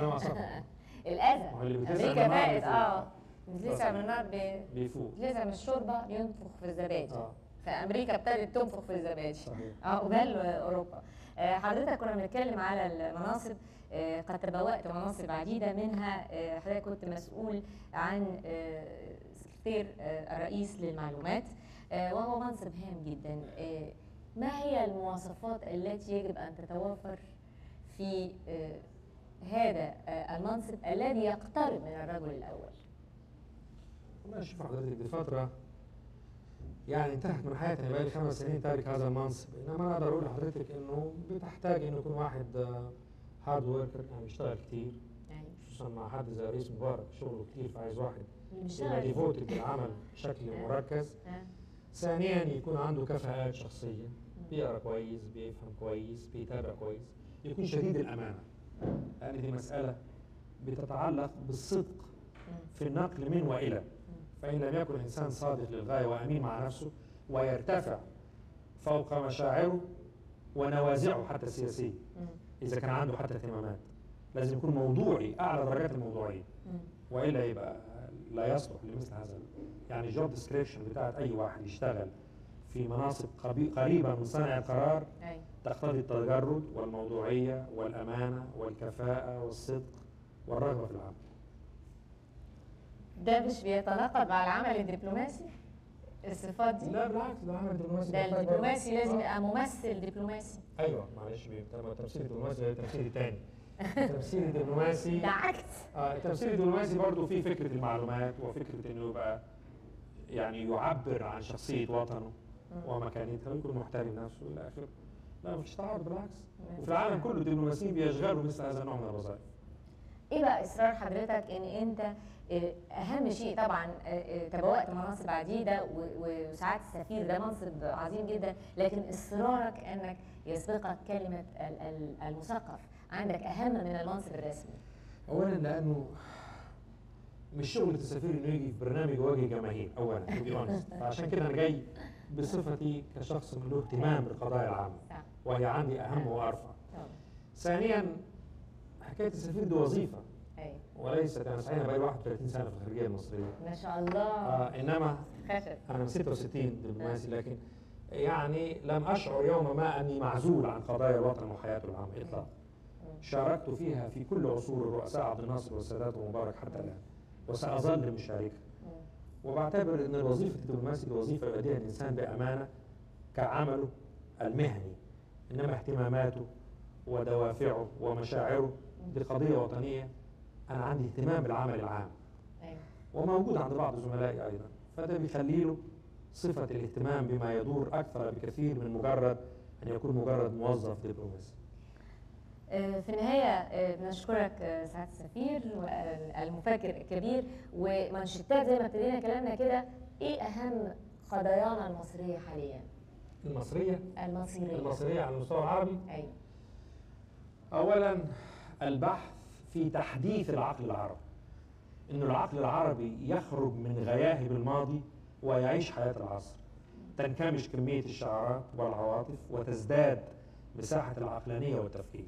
A: الاذى امريكا فاقت. لسه من النار
M: بيفوق،
A: لسه من الشوربه بينفخ في الزبادي. فامريكا ابتدت تنفخ في الزبادي قبل اوروبا. حضرتك كنا بنتكلم على المناصب، قد تبوأت مناصب عديده، منها حضرتك كنت مسؤول عن سكرتير الرئيس للمعلومات، وهو منصب هام جدا. ما هي المواصفات التي يجب أن تتوافر في هذا المنصب الذي يقترب من الرجل الأول؟
M: والله شوف حضرتك دي فترة يعني انتهت من حياتي، بقالي 5 سنين تارك هذا المنصب، إنما أنا أقدر أقول لحضرتك إنه بتحتاج إنه يكون واحد هارد وركر، يعني يشتغل كتير، خصوصا مع حد زي رئيس مبارك شغله كتير، فعايز واحد يبقى ديفوتد بالعمل بشكل مركز. ثانيا يكون عنده كفاءات شخصية، بيقرا كويس، بيفهم كويس، بيتابع كويس، يكون شديد الأمانة، لأن دي مسألة بتتعلق بالصدق في النقل من وإلى. فإن لم يكن الإنسان صادق للغاية وأمين مع نفسه ويرتفع فوق مشاعره ونوازعه حتى السياسية، إذا كان عنده حتى اهتمامات، لازم يكون موضوعي أعلى درجات الموضوعية، وإلا يبقى لا يصلح لمثل هذا. يعني الجوب ديسكريبشن بتاعت أي واحد يشتغل في مناصب قريبة من صانع القرار تقتضي التجرد والموضوعية والأمانة والكفاءة والصدق والرغبة في العمل.
A: ده مش بيتناقض مع العمل الدبلوماسي؟ الصفات دي؟
M: لا بالعكس، ده العمل الدبلوماسي
A: ده الدبلوماسي لازم يبقى ممثل دبلوماسي.
M: ايوه معلش، التمثيل الدبلوماسي ده التمثيل الثاني. التمثيل الدبلوماسي
A: ده عكس.
M: التمثيل الدبلوماسي برضه فيه فكرة المعلومات وفكرة انه يبقى يعني يعبر عن شخصية وطنه ومكانتها ويكون محترم نفسه الى اخره. لا مفيش تعارض، بالعكس. وفي العالم كله الدبلوماسيين بيشغلوا مثل هذا النوع من الوظائف.
A: ايه بقى اصرار حضرتك ان انت اهم شيء طبعا تبوأت مناصب عديده وساعات السفير ده منصب عظيم جدا، لكن اصرارك انك يسبقك كلمه المثقف عندك اهم من المنصب الرسمي؟
M: اولا لانه مش شغلة السفير انه يجي في برنامج يواجه جماهير اولا فعشان كده انا جاي بصفتي كشخص من له اهتمام بالقضايا العامة وهي عندي اهم وارفع. ثانيا حكاية السفير دي وظيفة وليست، انا صحيح بقالي 31 سنة في الخارجية المصرية
A: ما شاء الله.
M: انما انا من 66 دبلوماسي، لكن يعني لم اشعر يوما ما اني معزول عن قضايا الوطن وحياته العامة اطلاقا. شاركت فيها في كل عصور الرؤساء عبد الناصر والسادات ومبارك حتى الان، وسأظل مشاركا. وبعتبر ان وظيفة الدبلوماسي دي وظيفة يؤديها الانسان بامانة كعمله المهني، انما اهتماماته ودوافعه ومشاعره دي قضية وطنية. انا عندي اهتمام بالعمل العام وموجود عند بعض زملائي ايضا، فده بيخلي له صفة الاهتمام بما يدور اكثر بكثير من مجرد ان يكون مجرد موظف دبلوماسي.
A: في النهاية بنشكرك سعادة السفير المفكر الكبير. ومانشيتات زي ما ابتدينا كلامنا كده، ايه اهم قضايانا المصرية حاليا؟
M: المصرية على المستوى العربي؟
A: ايوه.
M: اولا البحث في تحديث العقل العربي، انه العقل العربي يخرج من غياهب الماضي ويعيش حياة العصر، تنكمش كمية الشعارات والعواطف وتزداد مساحة العقلانية والتفكير.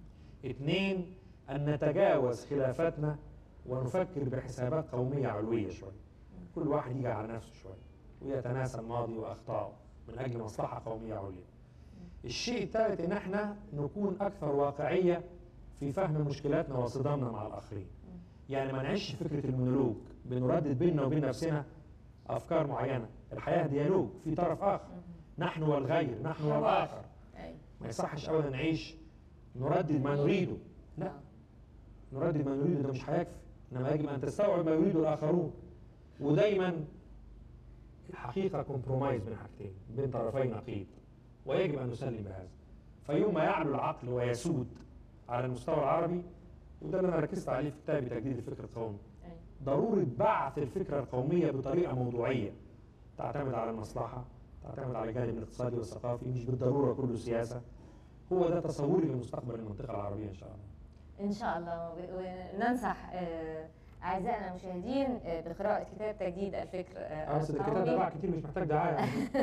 M: 2 أن نتجاوز خلافاتنا ونفكر بحسابات قومية علوية شوية، كل واحد يجي على نفسه شوية ويتناسى الماضي وأخطائه من أجل مصلحة قومية عليا. الشيء الثالث إن احنا نكون أكثر واقعية في فهم مشكلاتنا وصدامنا مع الآخرين، يعني ما نعيش فكرة المونولوج بنردد بيننا وبين نفسنا أفكار معينة. الحياة ديالوج، في طرف آخر، نحن والغير، نحن والآخر. ما يصحش أبدا نعيش نردد ما نريده، لا، نردد ما نريده ده مش هيكفي، إنما يجب أن تستوعب ما يريده الآخرون. ودايما الحقيقة كومبرومايز بين حاجتين، بين طرفي نقيض، ويجب أن نسلم بهذا. فيوم ما يعلو العقل ويسود على المستوى العربي، وده اللي أنا ركزت عليه في كتابي تجديد الفكر القومي، ضرورة بعث الفكرة القومية بطريقة موضوعية تعتمد على المصلحة، تعتمد على الجانب الاقتصادي والثقافي، مش بالضرورة كله سياسة. هو ده تصوري لمستقبل المنطقة العربية إن شاء الله.
A: إن شاء الله. وننصح أعزائنا المشاهدين بقراءة كتاب تجديد الفكر القومي.
M: بس الكتاب ده باع كتير، مش محتاج دعاية.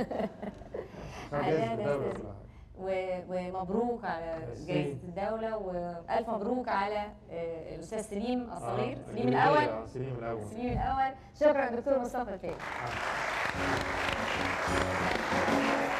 A: ومبروك على جائزة الدولة، وألف مبروك على الأستاذ سليم الصغير، سليم الأول. سليم الأول. شكرا دكتور مصطفى الفاتح.